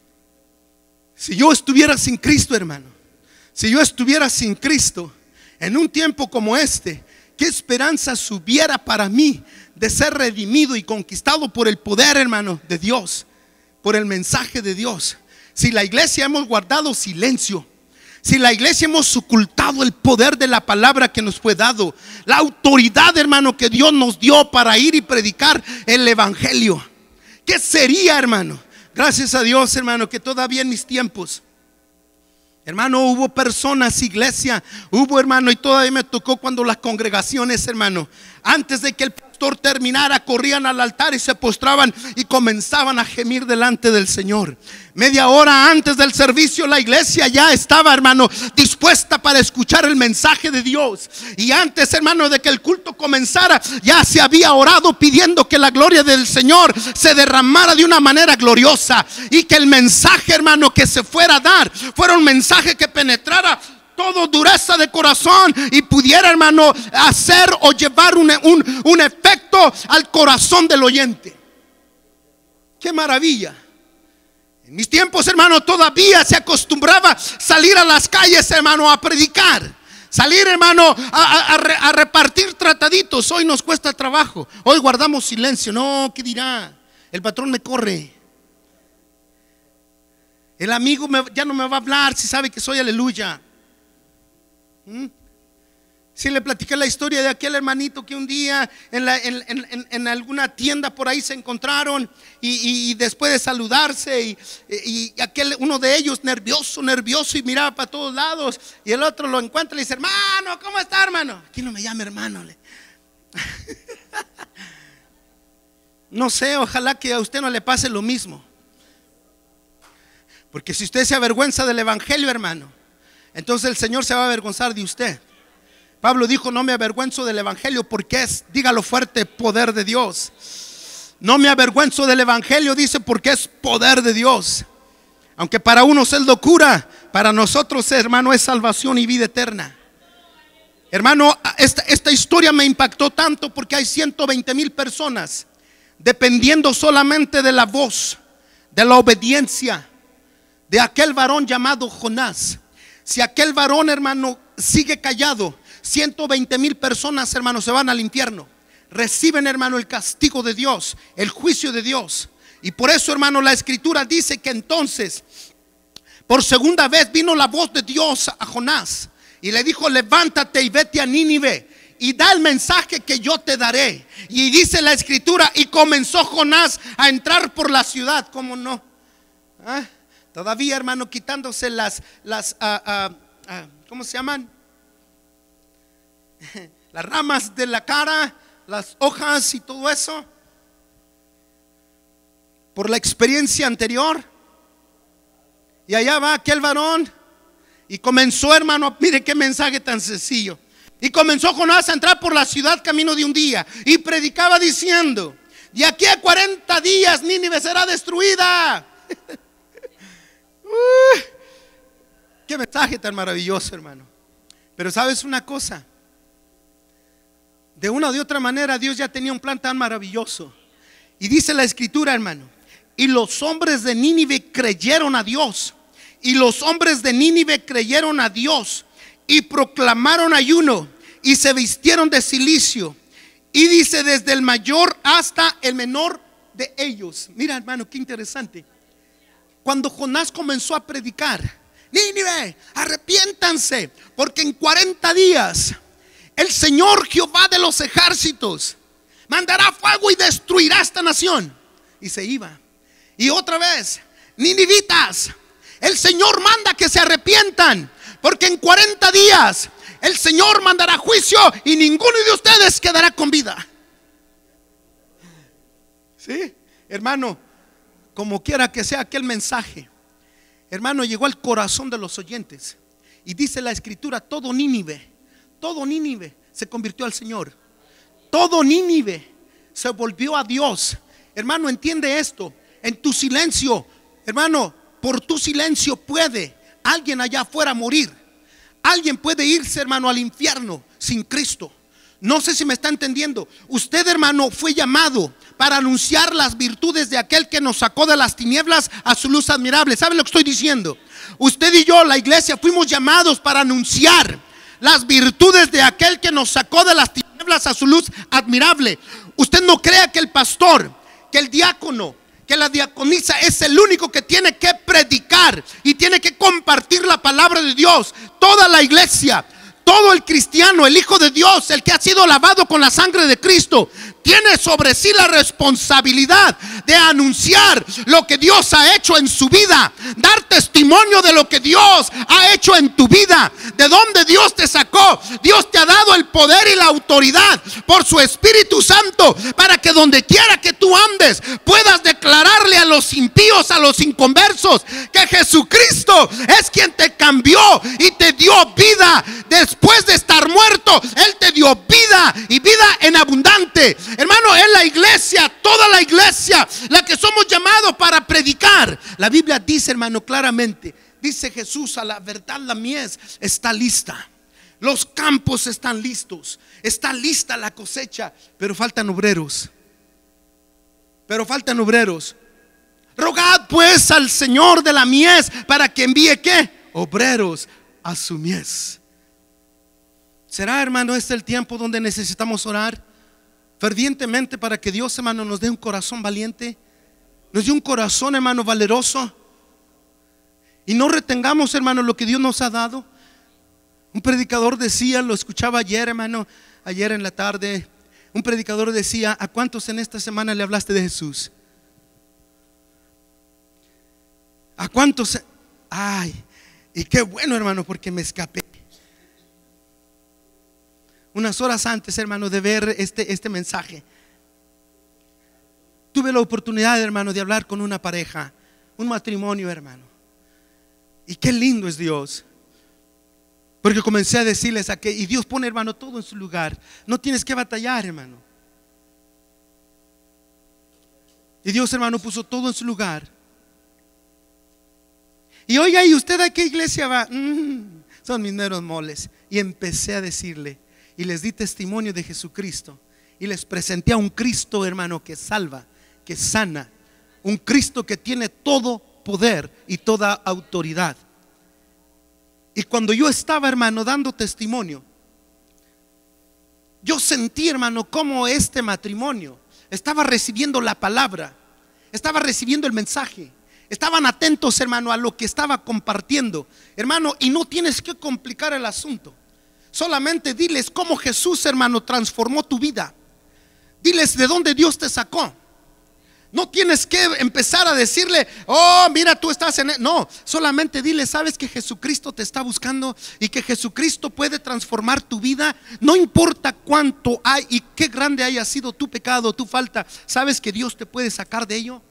si yo estuviera sin Cristo, hermano. Si yo estuviera sin Cristo en un tiempo como este, ¿qué esperanza hubiera para mí de ser redimido y conquistado por el poder, hermano, de Dios, por el mensaje de Dios? Si la iglesia hemos guardado silencio, si la iglesia hemos ocultado el poder de la palabra que nos fue dado, la autoridad, hermano, que Dios nos dio para ir y predicar el evangelio, ¿qué sería, hermano? Gracias a Dios, hermano, que todavía en mis tiempos, hermano, hubo personas, iglesia, hubo, hermano, y todavía me tocó cuando las congregaciones, hermano, antes de que el pastor terminara, corrían al altar y se postraban y comenzaban a gemir delante del Señor. Media hora antes del servicio, la iglesia ya estaba, hermano, dispuesta para escuchar el mensaje de Dios. Y antes, hermano, de que el culto comenzara, ya se había orado pidiendo que la gloria del Señor se derramara de una manera gloriosa y que el mensaje, hermano, que se fuera a dar fuera un mensaje que penetrara todo dureza de corazón y pudiera, hermano, hacer o llevar un, un, un efecto al corazón del oyente. ¡Qué maravilla! En mis tiempos, hermano, todavía se acostumbraba salir a las calles, hermano, a predicar. Salir, hermano, a, a, a repartir trataditos. Hoy nos cuesta trabajo. Hoy guardamos silencio. No, ¿qué dirá? El patrón me corre. El amigo me, ya no me va a hablar si sabe que soy aleluya. ¿Mm? Si le platiqué la historia de aquel hermanito que un día en, la, en, en, en alguna tienda por ahí se encontraron y, y, y después de saludarse y, y, y aquel, uno de ellos nervioso, nervioso y miraba para todos lados y el otro lo encuentra y le dice: hermano, ¿cómo está, hermano? Aquí no me llame hermano. No sé, ojalá que a usted no le pase lo mismo. Porque si usted se avergüenza del evangelio, hermano, entonces el Señor se va a avergonzar de usted. Pablo dijo: no me avergüenzo del evangelio, porque es, dígalo fuerte, poder de Dios. No me avergüenzo del evangelio, dice, porque es poder de Dios. Aunque para unos es locura, para nosotros, hermano, es salvación y vida eterna. Hermano, esta, esta historia me impactó tanto porque hay ciento veinte mil personas dependiendo solamente de la voz, de la obediencia de aquel varón llamado Jonás. Si aquel varón, hermano, sigue callado, ciento veinte mil personas, hermano, se van al infierno. Reciben, hermano, el castigo de Dios, el juicio de Dios. Y por eso, hermano, la escritura dice que entonces por segunda vez vino la voz de Dios a Jonás y le dijo: levántate y vete a Nínive y da el mensaje que yo te daré. Y dice la escritura: y comenzó Jonás a entrar por la ciudad. ¿Cómo no? ¿Ah? Todavía, hermano, quitándose las, las uh, uh, uh, ¿cómo se llaman? Las ramas de la cara, las hojas y todo eso, por la experiencia anterior. Y allá va aquel varón y comenzó, hermano, mire qué mensaje tan sencillo. Y comenzó Jonás a entrar por la ciudad camino de un día y predicaba diciendo: de aquí a cuarenta días Nínive será destruida. uh, Qué mensaje tan maravilloso, hermano. Pero sabes una cosa, de una o de otra manera Dios ya tenía un plan tan maravilloso. Y dice la escritura, hermano: y los hombres de Nínive creyeron a Dios. Y los hombres de Nínive creyeron a Dios y proclamaron ayuno y se vistieron de cilicio. Y dice: desde el mayor hasta el menor de ellos. Mira, hermano, qué interesante. Cuando Jonás comenzó a predicar: Nínive, arrepiéntanse, porque en cuarenta días el Señor Jehová de los ejércitos mandará fuego y destruirá esta nación. Y se iba. Y otra vez: ninivitas, el Señor manda que se arrepientan, porque en cuarenta días el Señor mandará juicio y ninguno de ustedes quedará con vida. Sí, hermano, como quiera que sea aquel mensaje, hermano, llegó al corazón de los oyentes. Y dice la escritura: todo Nínive, todo Nínive se convirtió al Señor. Todo Nínive se volvió a Dios. Hermano, entiende esto. En tu silencio, hermano, por tu silencio puede alguien allá afuera morir. Alguien puede irse, hermano, al infierno sin Cristo. No sé si me está entendiendo. Usted, hermano, fue llamado para anunciar las virtudes de aquel que nos sacó de las tinieblas a su luz admirable. ¿Sabe lo que estoy diciendo? Usted y yo, la iglesia, fuimos llamados para anunciar las virtudes de aquel que nos sacó de las tinieblas a su luz admirable. Usted no crea que el pastor, que el diácono, que la diaconisa es el único que tiene que predicar y tiene que compartir la palabra de Dios. Toda la iglesia, todo el cristiano, el hijo de Dios, el que ha sido lavado con la sangre de Cristo, tiene sobre sí la responsabilidad de anunciar lo que Dios ha hecho en su vida, dar testimonio de lo que Dios ha hecho en tu vida, de donde Dios te sacó. Dios te ha dado el poder y la autoridad por su Espíritu Santo para que donde quiera que tú andes puedas declararle a los impíos, a los inconversos, que Jesucristo es quien te cambió y te dio vida. Después de estar muerto, Él te dio vida y vida en abundante. Hermano, es la iglesia, toda la iglesia, la que somos llamados para predicar. La Biblia dice, hermano, claramente, dice Jesús: a la verdad la mies está lista, los campos están listos, está lista la cosecha, pero faltan obreros. Pero faltan obreros. Rogad pues al Señor de la mies para que envíe ¿qué? Obreros a su mies. ¿Será, hermano, este el tiempo donde necesitamos orar fervientemente para que Dios, hermano, nos dé un corazón valiente, nos dé un corazón, hermano, valeroso, y no retengamos, hermano, lo que Dios nos ha dado? Un predicador decía, lo escuchaba ayer, hermano, ayer en la tarde, un predicador decía: ¿a cuántos en esta semana le hablaste de Jesús? ¿A cuántos? Ay, y qué bueno, hermano, porque me escapé unas horas antes, hermano, de ver este, este mensaje. Tuve la oportunidad, hermano, de hablar con una pareja, un matrimonio, hermano. Y qué lindo es Dios. Porque comencé a decirles a que, y Dios pone, hermano, todo en su lugar. No tienes que batallar, hermano. Y Dios, hermano, puso todo en su lugar. Y oiga, ¿y usted a qué iglesia va? Mm, son mis meros moles. Y empecé a decirle, y les di testimonio de Jesucristo. Y les presenté a un Cristo, hermano, que salva, que sana. Un Cristo que tiene todo poder y toda autoridad. Y cuando yo estaba, hermano, dando testimonio, yo sentí, hermano, cómo este matrimonio estaba recibiendo la palabra, estaba recibiendo el mensaje, estaban atentos, hermano, a lo que estaba compartiendo, hermano. Y no tienes que complicar el asunto. Solamente diles cómo Jesús, hermano, transformó tu vida. Diles de dónde Dios te sacó. No tienes que empezar a decirle, oh, mira, tú estás en... No, solamente dile, sabes que Jesucristo te está buscando y que Jesucristo puede transformar tu vida. No importa cuánto hay y qué grande haya sido tu pecado, tu falta, sabes que Dios te puede sacar de ello.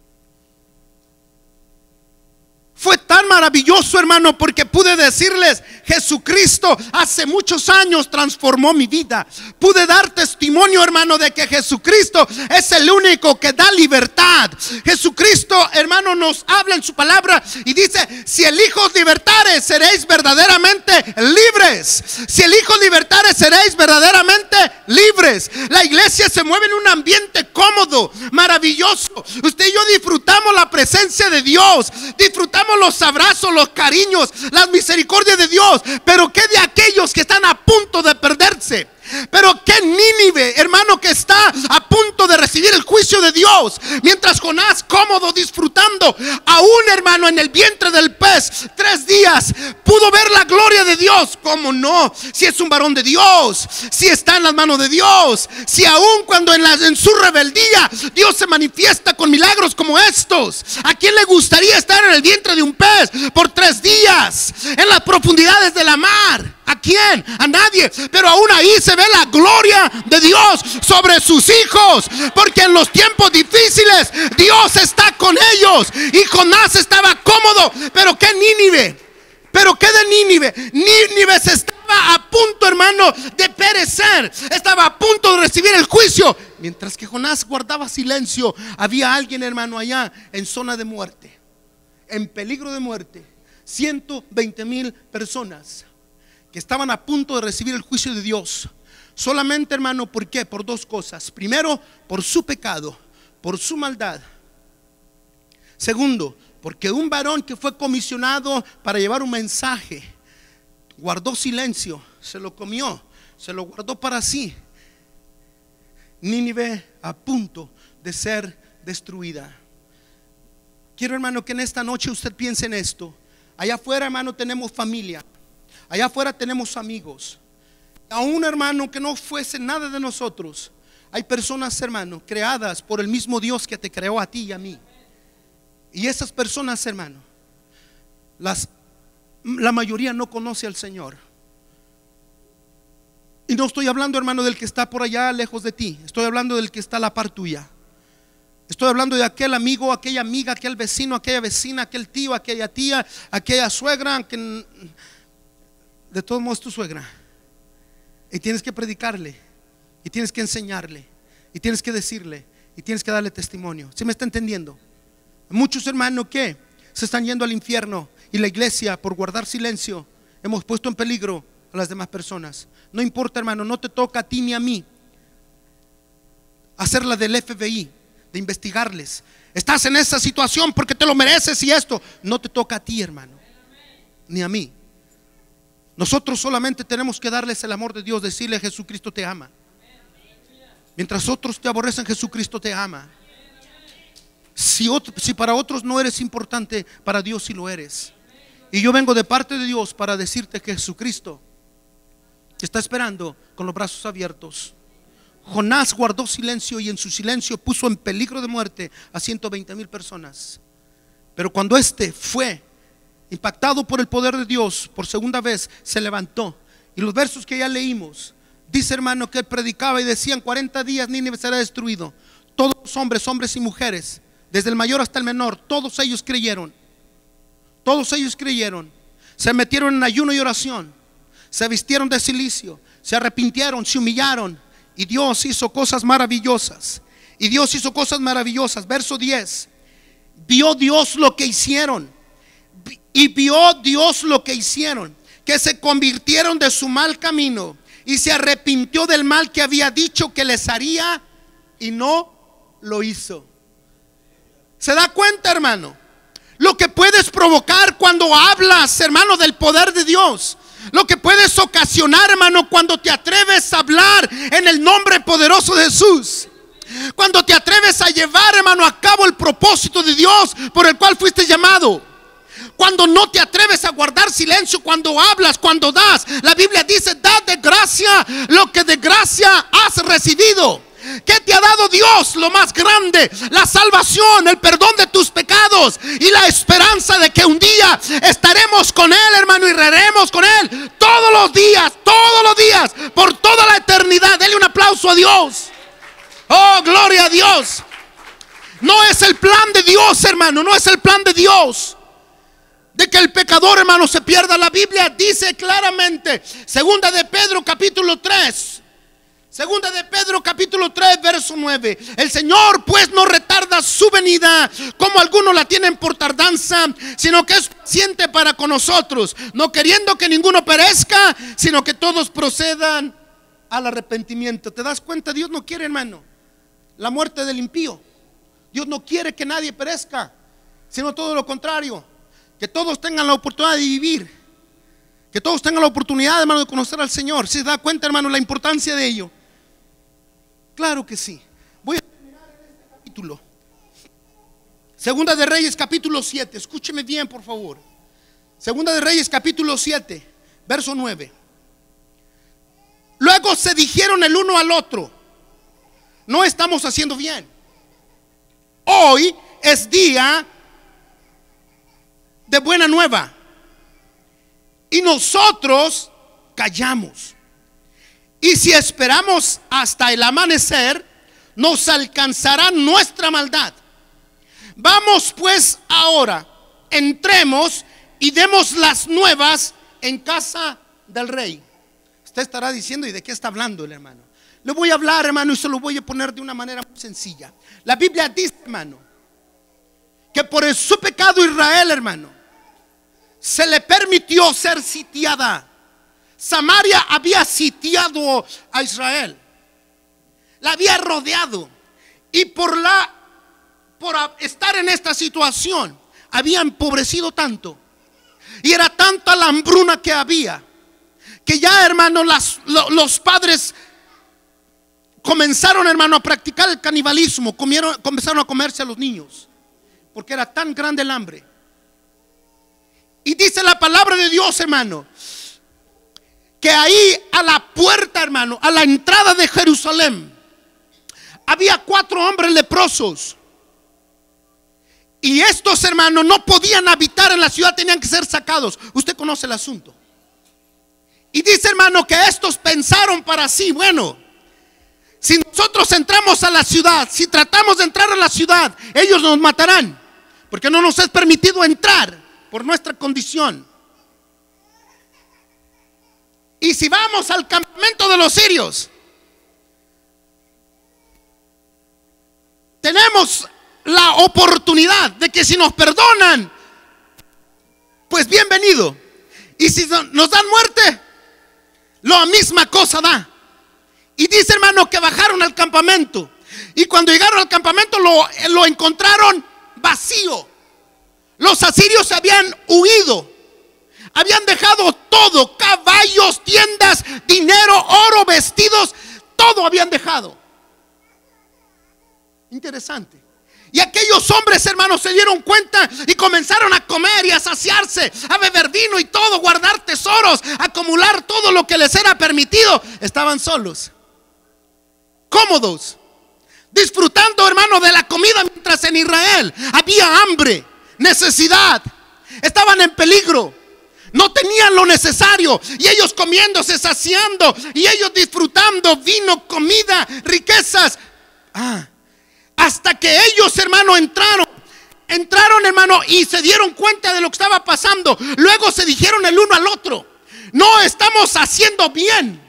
Fue tan maravilloso, hermano, porque pude decirles, Jesucristo hace muchos años transformó mi vida. Pude dar testimonio, hermano, de que Jesucristo es el único que da libertad. Jesucristo, hermano, nos habla en su palabra y dice, si el Hijo os libertare, seréis verdaderamente libres. Si el Hijo os libertare, seréis verdaderamente libres. La iglesia se mueve en un ambiente cómodo, maravilloso. Usted y yo disfrutamos la presencia de Dios, disfrutamos los abrazos, los cariños, las misericordias de Dios. Pero ¿qué de aquellos que están a punto de perderse? Pero qué Nínive, hermano, que está a punto de recibir el juicio de Dios. Mientras Jonás, cómodo, disfrutando, aún, hermano, en el vientre del pez, tres días, pudo ver la gloria de Dios. ¿Cómo no? Si es un varón de Dios, si está en las manos de Dios, si aún cuando en, la, en su rebeldía Dios se manifiesta con milagros como estos. ¿A quién le gustaría estar en el vientre de un pez por tres días en las profundidades de la mar? ¿A quién? A nadie. Pero aún ahí se ve la gloria de Dios sobre sus hijos, porque en los tiempos difíciles Dios está con ellos. Y Jonás estaba cómodo. Pero qué Nínive, pero qué de Nínive. Nínive se estaba a punto, hermano, de perecer, estaba a punto de recibir el juicio. Mientras que Jonás guardaba silencio, había alguien, hermano, allá en zona de muerte, en peligro de muerte. ciento veinte mil personas que estaban a punto de recibir el juicio de Dios. Solamente, hermano, ¿por qué? Por dos cosas. Primero, por su pecado, por su maldad. Segundo, porque un varón que fue comisionado para llevar un mensaje guardó silencio, se lo comió, se lo guardó para sí. Nínive a punto de ser destruida. Quiero, hermano, que en esta noche usted piense en esto. Allá afuera, hermano, tenemos familia. Allá afuera tenemos amigos. Aún, hermano, que no fuese nada de nosotros, hay personas, hermano, creadas por el mismo Dios que te creó a ti y a mí. Y esas personas, hermano, las, la mayoría no conoce al Señor. Y no estoy hablando, hermano, del que está por allá lejos de ti. Estoy hablando del que está a la par tuya. Estoy hablando de aquel amigo, aquella amiga, aquel vecino, aquella vecina, aquel tío, aquella tía, aquella suegra, que de todos modos tu suegra. Y tienes que predicarle, y tienes que enseñarle, y tienes que decirle, y tienes que darle testimonio. ¿Sí me está entendiendo? Muchos, hermanos, que se están yendo al infierno, y la iglesia, por guardar silencio, hemos puesto en peligro a las demás personas. No importa, hermano, no te toca a ti ni a mí hacerla del F B I, de investigarles. Estás en esa situación porque te lo mereces y esto. No te toca a ti, hermano, ni a mí. Nosotros solamente tenemos que darles el amor de Dios, decirle: Jesucristo te ama. Mientras otros te aborrecen, Jesucristo te ama. Si, otro, si para otros no eres importante, para Dios sí lo eres. Y yo vengo de parte de Dios para decirte que Jesucristo te está esperando con los brazos abiertos. Jonás guardó silencio y en su silencio puso en peligro de muerte a ciento veinte mil personas. Pero cuando este fue impactado por el poder de Dios, por segunda vez se levantó. Y los versos que ya leímos, dice, hermano, que él predicaba y decía: en cuarenta días Nínive será destruido. Todos los hombres, hombres y mujeres, desde el mayor hasta el menor, todos ellos creyeron. Todos ellos creyeron, se metieron en ayuno y oración, se vistieron de cilicio, se arrepintieron, se humillaron, y Dios hizo cosas maravillosas. Y Dios hizo cosas maravillosas. Verso diez. Vio Dios lo que hicieron, y vio Dios lo que hicieron, que se convirtieron de su mal camino, y se arrepintió del mal que había dicho que les haría, y no lo hizo. ¿Se da cuenta, hermano? Lo que puedes provocar cuando hablas, hermano, del poder de Dios. Lo que puedes ocasionar, hermano, cuando te atreves a hablar en el nombre poderoso de Jesús. Cuando te atreves a llevar, hermano, a cabo el propósito de Dios por el cual fuiste llamado. Cuando no te atreves a guardar silencio, cuando hablas, cuando das. La Biblia dice: da de gracia lo que de gracia has recibido. ¿Qué te ha dado Dios? Lo más grande: la salvación, el perdón de tus pecados y la esperanza de que un día estaremos con Él, hermano, y reinaremos con Él todos los días, todos los días, por toda la eternidad. Dele un aplauso a Dios. Oh, gloria a Dios. No es el plan de Dios, hermano, no es el plan de Dios de que el pecador, hermano, se pierda. La Biblia dice claramente, segunda de Pedro capítulo tres, segunda de Pedro capítulo tres, verso nueve: el Señor pues no retarda su venida, como algunos la tienen por tardanza, sino que es paciente para con nosotros, no queriendo que ninguno perezca, sino que todos procedan al arrepentimiento. ¿Te das cuenta? Dios no quiere, hermano, la muerte del impío. Dios no quiere que nadie perezca, sino todo lo contrario, que todos tengan la oportunidad de vivir, que todos tengan la oportunidad, hermano, de conocer al Señor. ¿Se da cuenta, hermano, la importancia de ello? Claro que sí. Voy a terminar en este capítulo, Segunda de Reyes capítulo siete. Escúcheme bien, por favor. Segunda de Reyes capítulo siete, verso nueve. Luego se dijeron el uno al otro: no estamos haciendo bien. Hoy es día de buena nueva, y nosotros callamos. Y si esperamos hasta el amanecer, nos alcanzará nuestra maldad. Vamos pues ahora, entremos y demos las nuevas en casa del rey. Usted estará diciendo: ¿y de qué está hablando el hermano? Le voy a hablar, hermano, y se lo voy a poner de una manera muy sencilla. La Biblia dice, hermano, que por su pecado Israel, hermano, se le permitió ser sitiada. Samaria había sitiado a Israel, la había rodeado, y por la por estar en esta situación había empobrecido tanto, y era tanta la hambruna que había, que ya, hermano, las, lo, los padres comenzaron, hermano, a practicar el canibalismo. Comieron, comenzaron a comerse a los niños, porque era tan grande el hambre. Y dice la palabra de Dios, hermano, que ahí a la puerta, hermano, a la entrada de Jerusalén, había cuatro hombres leprosos. Y estos, hermanos, no podían habitar en la ciudad, tenían que ser sacados. Usted conoce el asunto. Y dice, hermano, que estos pensaron para sí: bueno, si nosotros entramos a la ciudad, si tratamos de entrar a la ciudad, ellos nos matarán, porque no nos es permitido entrar por nuestra condición. Y si vamos al campamento de los sirios, tenemos la oportunidad de que si nos perdonan, pues bienvenido. Y si nos dan muerte, la misma cosa da. Y dice, hermano, que bajaron al campamento, y cuando llegaron al campamento lo, lo encontraron vacío. Los asirios habían huido, habían dejado todo: caballos, tiendas, dinero, oro, vestidos, todo habían dejado. Interesante. Y aquellos hombres, hermanos, se dieron cuenta y comenzaron a comer y a saciarse, a beber vino y todo, guardar tesoros, acumular todo lo que les era permitido. Estaban solos, cómodos, disfrutando, hermano, de la comida, mientras en Israel había hambre, necesidad, estaban en peligro, no tenían lo necesario, y ellos comiéndose, saciando, y ellos disfrutando vino, comida, riquezas. Ah, hasta que ellos, hermano, entraron entraron, hermano, y se dieron cuenta de lo que estaba pasando. Luego se dijeron el uno al otro: no estamos haciendo bien.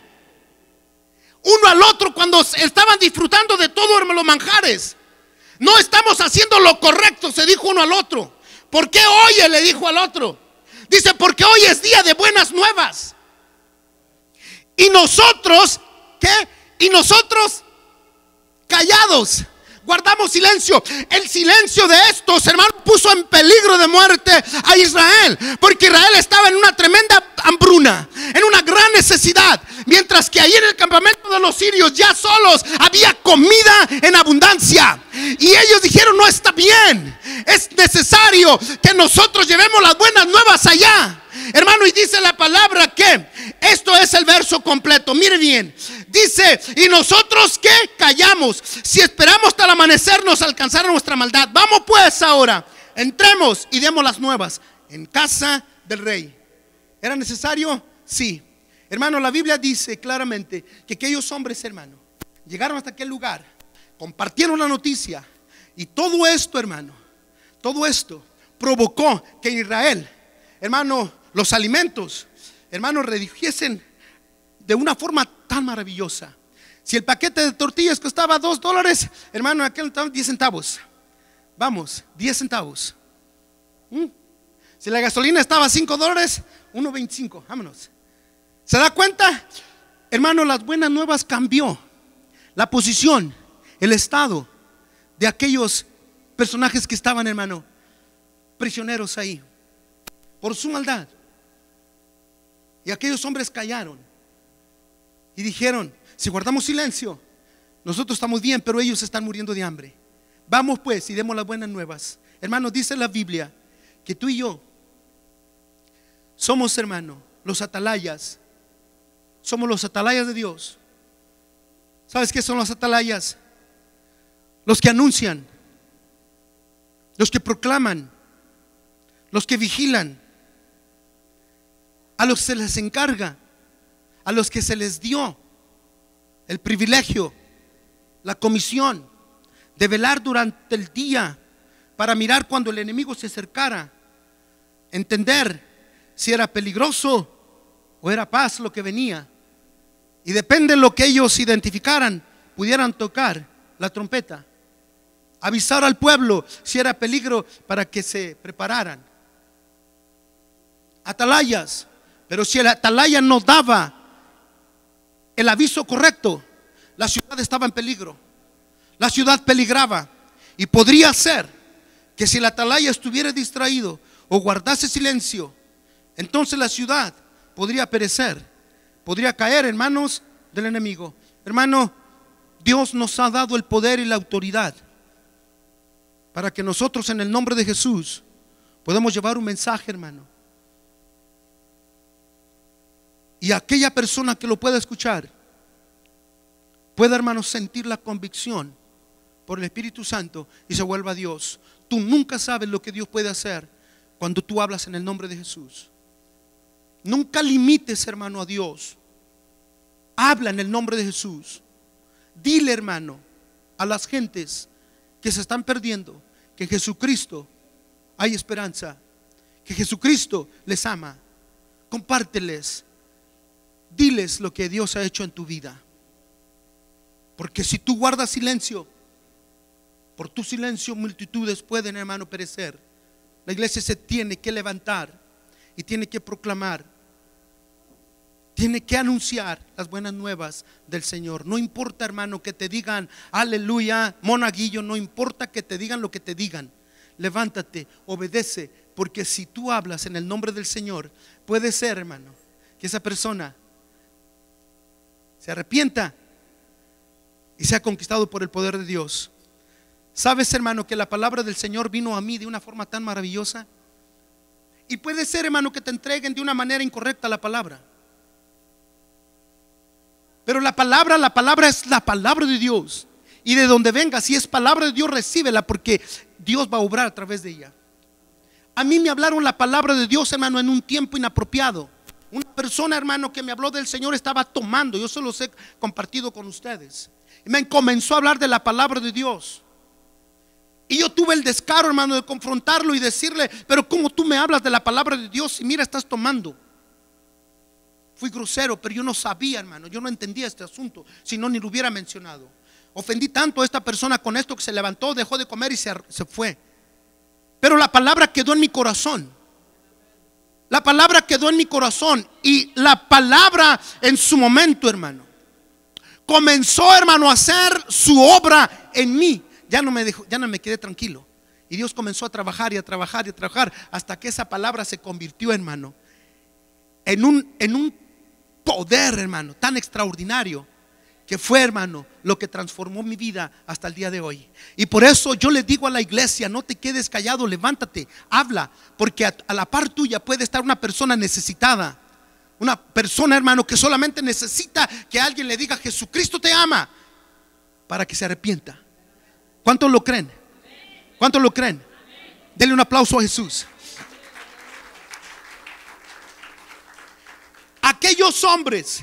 Uno al otro, cuando estaban disfrutando de todos los manjares, no estamos haciendo lo correcto, se dijo uno al otro. ¿Por qué oye? Le dijo al otro. Dice: porque hoy es día de buenas nuevas. Y nosotros, ¿qué? Y nosotros callados, guardamos silencio. El silencio de estos, hermanos, puso en peligro de muerte a Israel, porque Israel estaba en una tremenda hambruna, en una gran necesidad, mientras que ahí en el campamento de los sirios, ya solos, había comida en abundancia. Y ellos dijeron: no está bien, es necesario que nosotros llevemos las buenas nuevas allá, hermano. Y dice la palabra que esto es el verso completo, mire bien. Dice: y nosotros ¿qué? Callamos. Si esperamos hasta el amanecer, nos alcanzará nuestra maldad. Vamos pues ahora, entremos y demos las nuevas en casa del rey. ¿Era necesario? Sí. Hermano, la Biblia dice claramente que aquellos hombres, hermano, llegaron hasta aquel lugar, compartieron la noticia, y todo esto, hermano, todo esto provocó que en Israel, hermano, los alimentos, hermano, redujesen de una forma tan maravillosa. Si el paquete de tortillas costaba dos dólares, hermano, en aquel entonces diez centavos. Vamos, diez centavos. ¿Mm? Si la gasolina estaba a cinco dólares, uno veinticinco, vámonos. ¿Se da cuenta? Hermano, las buenas nuevas cambió la posición, el estado de aquellos personajes que estaban, hermano, prisioneros ahí por su maldad. Y aquellos hombres callaron y dijeron: si guardamos silencio, nosotros estamos bien, pero ellos están muriendo de hambre. Vamos pues y demos las buenas nuevas. Hermano, dice la Biblia que tú y yo somos, hermano, los atalayas. Somos los atalayas de Dios. ¿Sabes qué son los atalayas? Los que anuncian, los que proclaman, los que vigilan, a los que se les encarga, a los que se les dio el privilegio, la comisión de velar durante el día para mirar cuando el enemigo se acercara, entender si era peligroso o era paz lo que venía. Y depende de lo que ellos identificaran, pudieran tocar la trompeta, avisar al pueblo si era peligro para que se prepararan. Atalayas. Pero si el atalaya no daba el aviso correcto, la ciudad estaba en peligro. La ciudad peligraba. Y podría ser que si el atalaya estuviera distraído o guardase silencio, entonces la ciudad podría perecer, podría caer en manos del enemigo. Hermano, Dios nos ha dado el poder y la autoridad para que nosotros, en el nombre de Jesús, podamos llevar un mensaje, hermano. Y aquella persona que lo pueda escuchar pueda, hermano, sentir la convicción por el Espíritu Santo y se vuelva a Dios. Tú nunca sabes lo que Dios puede hacer cuando tú hablas en el nombre de Jesús. Nunca limites, hermano, a Dios. Habla en el nombre de Jesús. Dile, hermano, a las gentes que se están perdiendo que en Jesucristo hay esperanza, que Jesucristo les ama. Compárteles. Diles lo que Dios ha hecho en tu vida. Porque si tú guardas silencio, por tu silencio multitudes pueden, hermano, perecer. La iglesia se tiene que levantar y tiene que proclamar, tiene que anunciar las buenas nuevas del Señor. No importa, hermano, que te digan aleluya, monaguillo, no importa que te digan lo que te digan. Levántate, obedece, porque si tú hablas en el nombre del Señor, puede ser, hermano, que esa persona se arrepienta y sea conquistado por el poder de Dios. ¿Sabes, hermano, que la palabra del Señor vino a mí de una forma tan maravillosa? Y puede ser, hermano, que te entreguen de una manera incorrecta la palabra. Pero la palabra, la palabra es la palabra de Dios. Y de donde venga, si es palabra de Dios, recíbela, porque Dios va a obrar a través de ella. A mí me hablaron la palabra de Dios, hermano, en un tiempo inapropiado. Una persona, hermano, que me habló del Señor estaba tomando. Yo se los he compartido con ustedes. Y me comenzó a hablar de la palabra de Dios. Y yo tuve el descaro, hermano, de confrontarlo y decirle: pero ¿cómo tú me hablas de la palabra de Dios y mira, estás tomando? Fui grosero, pero yo no sabía, hermano, yo no entendía este asunto, si no, ni lo hubiera mencionado. Ofendí tanto a esta persona con esto que se levantó, dejó de comer y se, se fue. Pero la palabra quedó en mi corazón. La palabra quedó en mi corazón. Y la palabra en su momento, hermano, comenzó, hermano, a hacer su obra en mí. Ya no me dejó, ya no me quedé tranquilo. Y Dios comenzó a trabajar y a trabajar y a trabajar hasta que esa palabra se convirtió, hermano, en un, en un poder, hermano, tan extraordinario, que fue, hermano, lo que transformó mi vida hasta el día de hoy. Y por eso yo le digo a la iglesia: no te quedes callado, levántate, habla, porque a, a la par tuya puede estar una persona necesitada, una persona, hermano, que solamente necesita que alguien le diga: Jesucristo te ama, para que se arrepienta. ¿Cuántos lo creen? ¿Cuántos lo creen? Denle un aplauso a Jesús. Aquellos hombres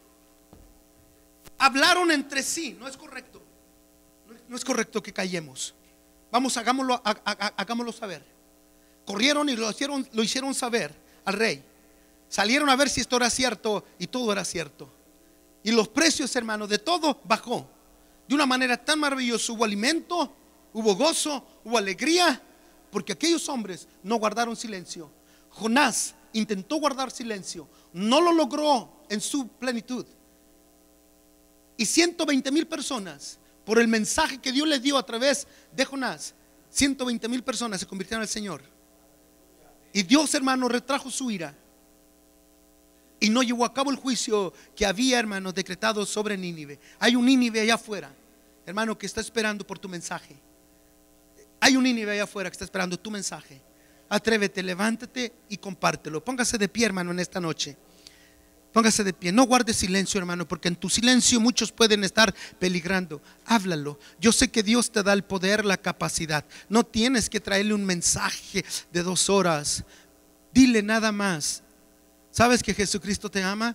hablaron entre sí. No es correcto. No es correcto que callemos. Vamos, hagámoslo, ha, ha, hagámoslo saber. Corrieron y lo hicieron, lo hicieron saber al rey. Salieron a ver si esto era cierto, y todo era cierto. Y los precios, hermanos, de todo bajó de una manera tan maravillosa. Hubo alimento, hubo gozo, hubo alegría, porque aquellos hombres no guardaron silencio. Jonás intentó guardar silencio, no lo logró en su plenitud. Y ciento veinte mil personas, por el mensaje que Dios les dio a través de Jonás, ciento veinte mil personas se convirtieron al Señor. Y Dios, hermano, retrajo su ira y no llevó a cabo el juicio que había, hermano, decretado sobre Nínive. Hay un Nínive allá afuera, hermano, que está esperando por tu mensaje. Hay un Nínive allá afuera que está esperando tu mensaje. Atrévete, levántate y compártelo. Póngase de pie, hermano, en esta noche. Póngase de pie, no guarde silencio, hermano, porque en tu silencio muchos pueden estar peligrando. Háblalo. Yo sé que Dios te da el poder, la capacidad. No tienes que traerle un mensaje de dos horas. Dile nada más: ¿sabes que Jesucristo te ama?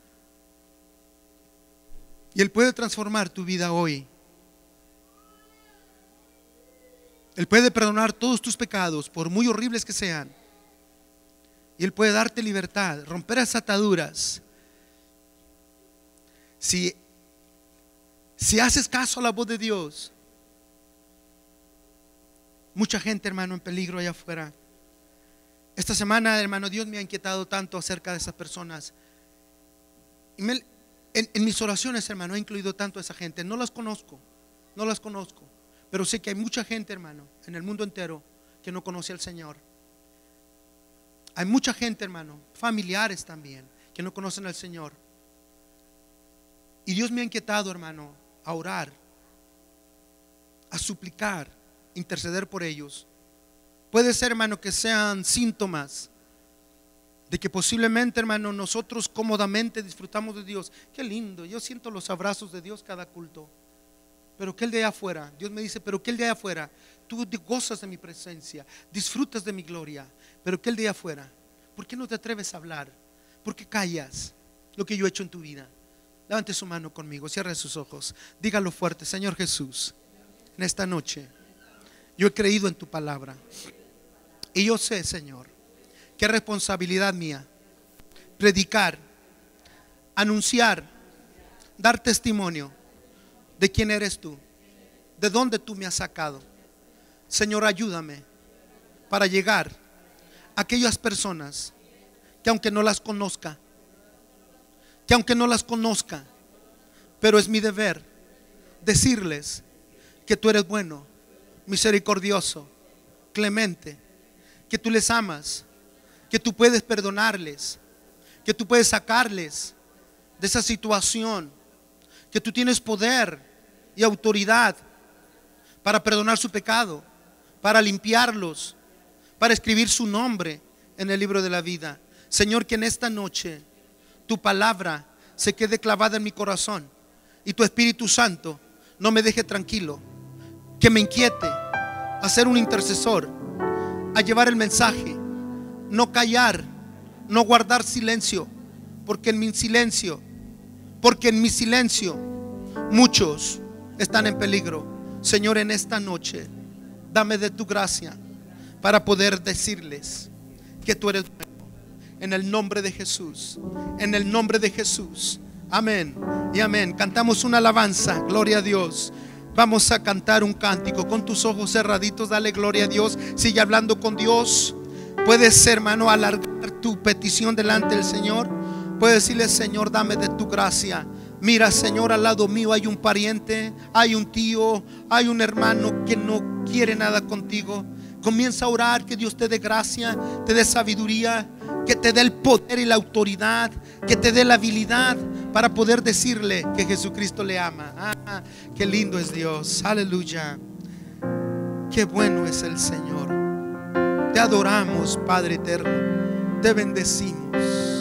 Y Él puede transformar tu vida hoy. Él puede perdonar todos tus pecados, por muy horribles que sean. Y Él puede darte libertad, romper esas ataduras. Si, si haces caso a la voz de Dios. Mucha gente, hermano, en peligro allá afuera. Esta semana, hermano, Dios me ha inquietado tanto acerca de esas personas. Y me, en, en mis oraciones, hermano, he incluido tanto a esa gente. No las conozco, no las conozco, pero sé que hay mucha gente, hermano, en el mundo entero que no conoce al Señor. Hay mucha gente, hermano, familiares también, que no conocen al Señor. Y Dios me ha inquietado, hermano, a orar, a suplicar, interceder por ellos. Puede ser, hermano, que sean síntomas de que posiblemente, hermano, nosotros cómodamente disfrutamos de Dios. Qué lindo, yo siento los abrazos de Dios cada culto. Pero que el de allá afuera, Dios me dice: pero que el de allá afuera, tú gozas de mi presencia, disfrutas de mi gloria. Pero que el de allá afuera, ¿por qué no te atreves a hablar? ¿Por qué callas lo que yo he hecho en tu vida? Levante su mano conmigo, cierre sus ojos, dígalo fuerte: Señor Jesús, en esta noche yo he creído en tu palabra. Y yo sé, Señor, que es responsabilidad mía predicar, anunciar, dar testimonio de quién eres tú, de dónde tú me has sacado. Señor, ayúdame para llegar a aquellas personas que aunque no las conozca, que aunque no las conozca, pero es mi deber decirles que tú eres bueno, misericordioso, clemente, que tú les amas, que tú puedes perdonarles, que tú puedes sacarles de esa situación, que tú tienes poder y autoridad para perdonar su pecado, para limpiarlos, para escribir su nombre en el libro de la vida. Señor, que en esta noche tu palabra se quede clavada en mi corazón y tu Espíritu Santo no me deje tranquilo, que me inquiete a ser un intercesor, a llevar el mensaje, no callar, no guardar silencio, porque en mi silencio, porque en mi silencio muchos están en peligro. Señor, en esta noche dame de tu gracia para poder decirles que tú eres bueno. En el nombre de Jesús, en el nombre de Jesús. Amén y amén. Cantamos una alabanza, gloria a Dios. Vamos a cantar un cántico con tus ojos cerraditos. Dale gloria a Dios. Sigue hablando con Dios. Puedes, hermano, alargar tu petición delante del Señor. Puedes decirle: Señor, dame de tu gracia. Mira, Señor, al lado mío hay un pariente, hay un tío, hay un hermano que no quiere nada contigo. Comienza a orar, que Dios te dé gracia, te dé sabiduría, que te dé el poder y la autoridad, que te dé la habilidad para poder decirle que Jesucristo le ama. Ah, qué lindo es Dios, aleluya. Qué bueno es el Señor. Te adoramos, Padre eterno, te bendecimos.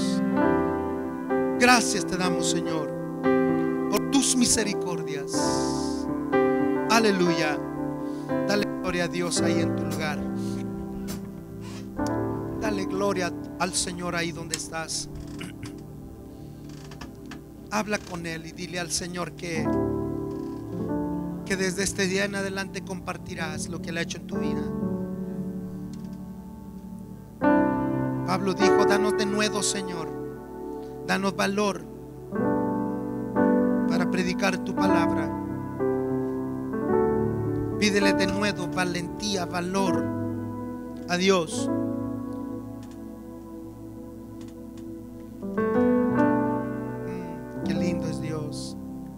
Gracias te damos, Señor, por tus misericordias. Aleluya. Dale gloria a Dios ahí en tu lugar. Dale gloria al Señor ahí donde estás. Habla con Él y dile al Señor que Que desde este día en adelante compartirás lo que Él ha hecho en tu vida. Pablo dijo: danos de nuevo, Señor, danos valor para predicar tu palabra. Pídele de nuevo valentía, valor a Dios. Mm, qué lindo es Dios.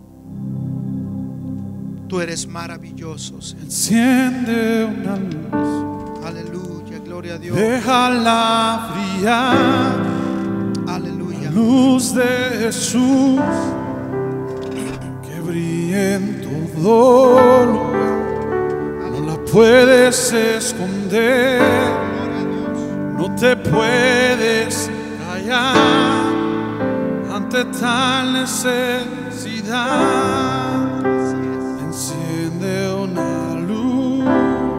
Tú eres maravilloso, Señor. Enciende una luz, Aleluya, gloria a Dios. déjala brillar, Aleluya. la luz de Jesús que brille en todo lugar. No la puedes esconder, no te puedes callar ante tal necesidad. Enciende una luz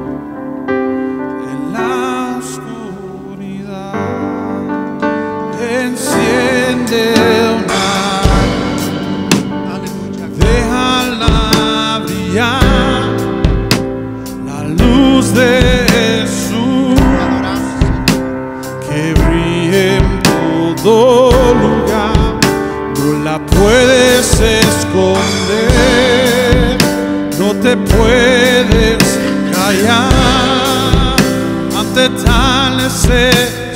en la oscuridad. Enciende una luz, déjala brillar, la luz de Jesús que brille en todo lugar. No la puedes esconder, no te puedes callar ante tal necesidad.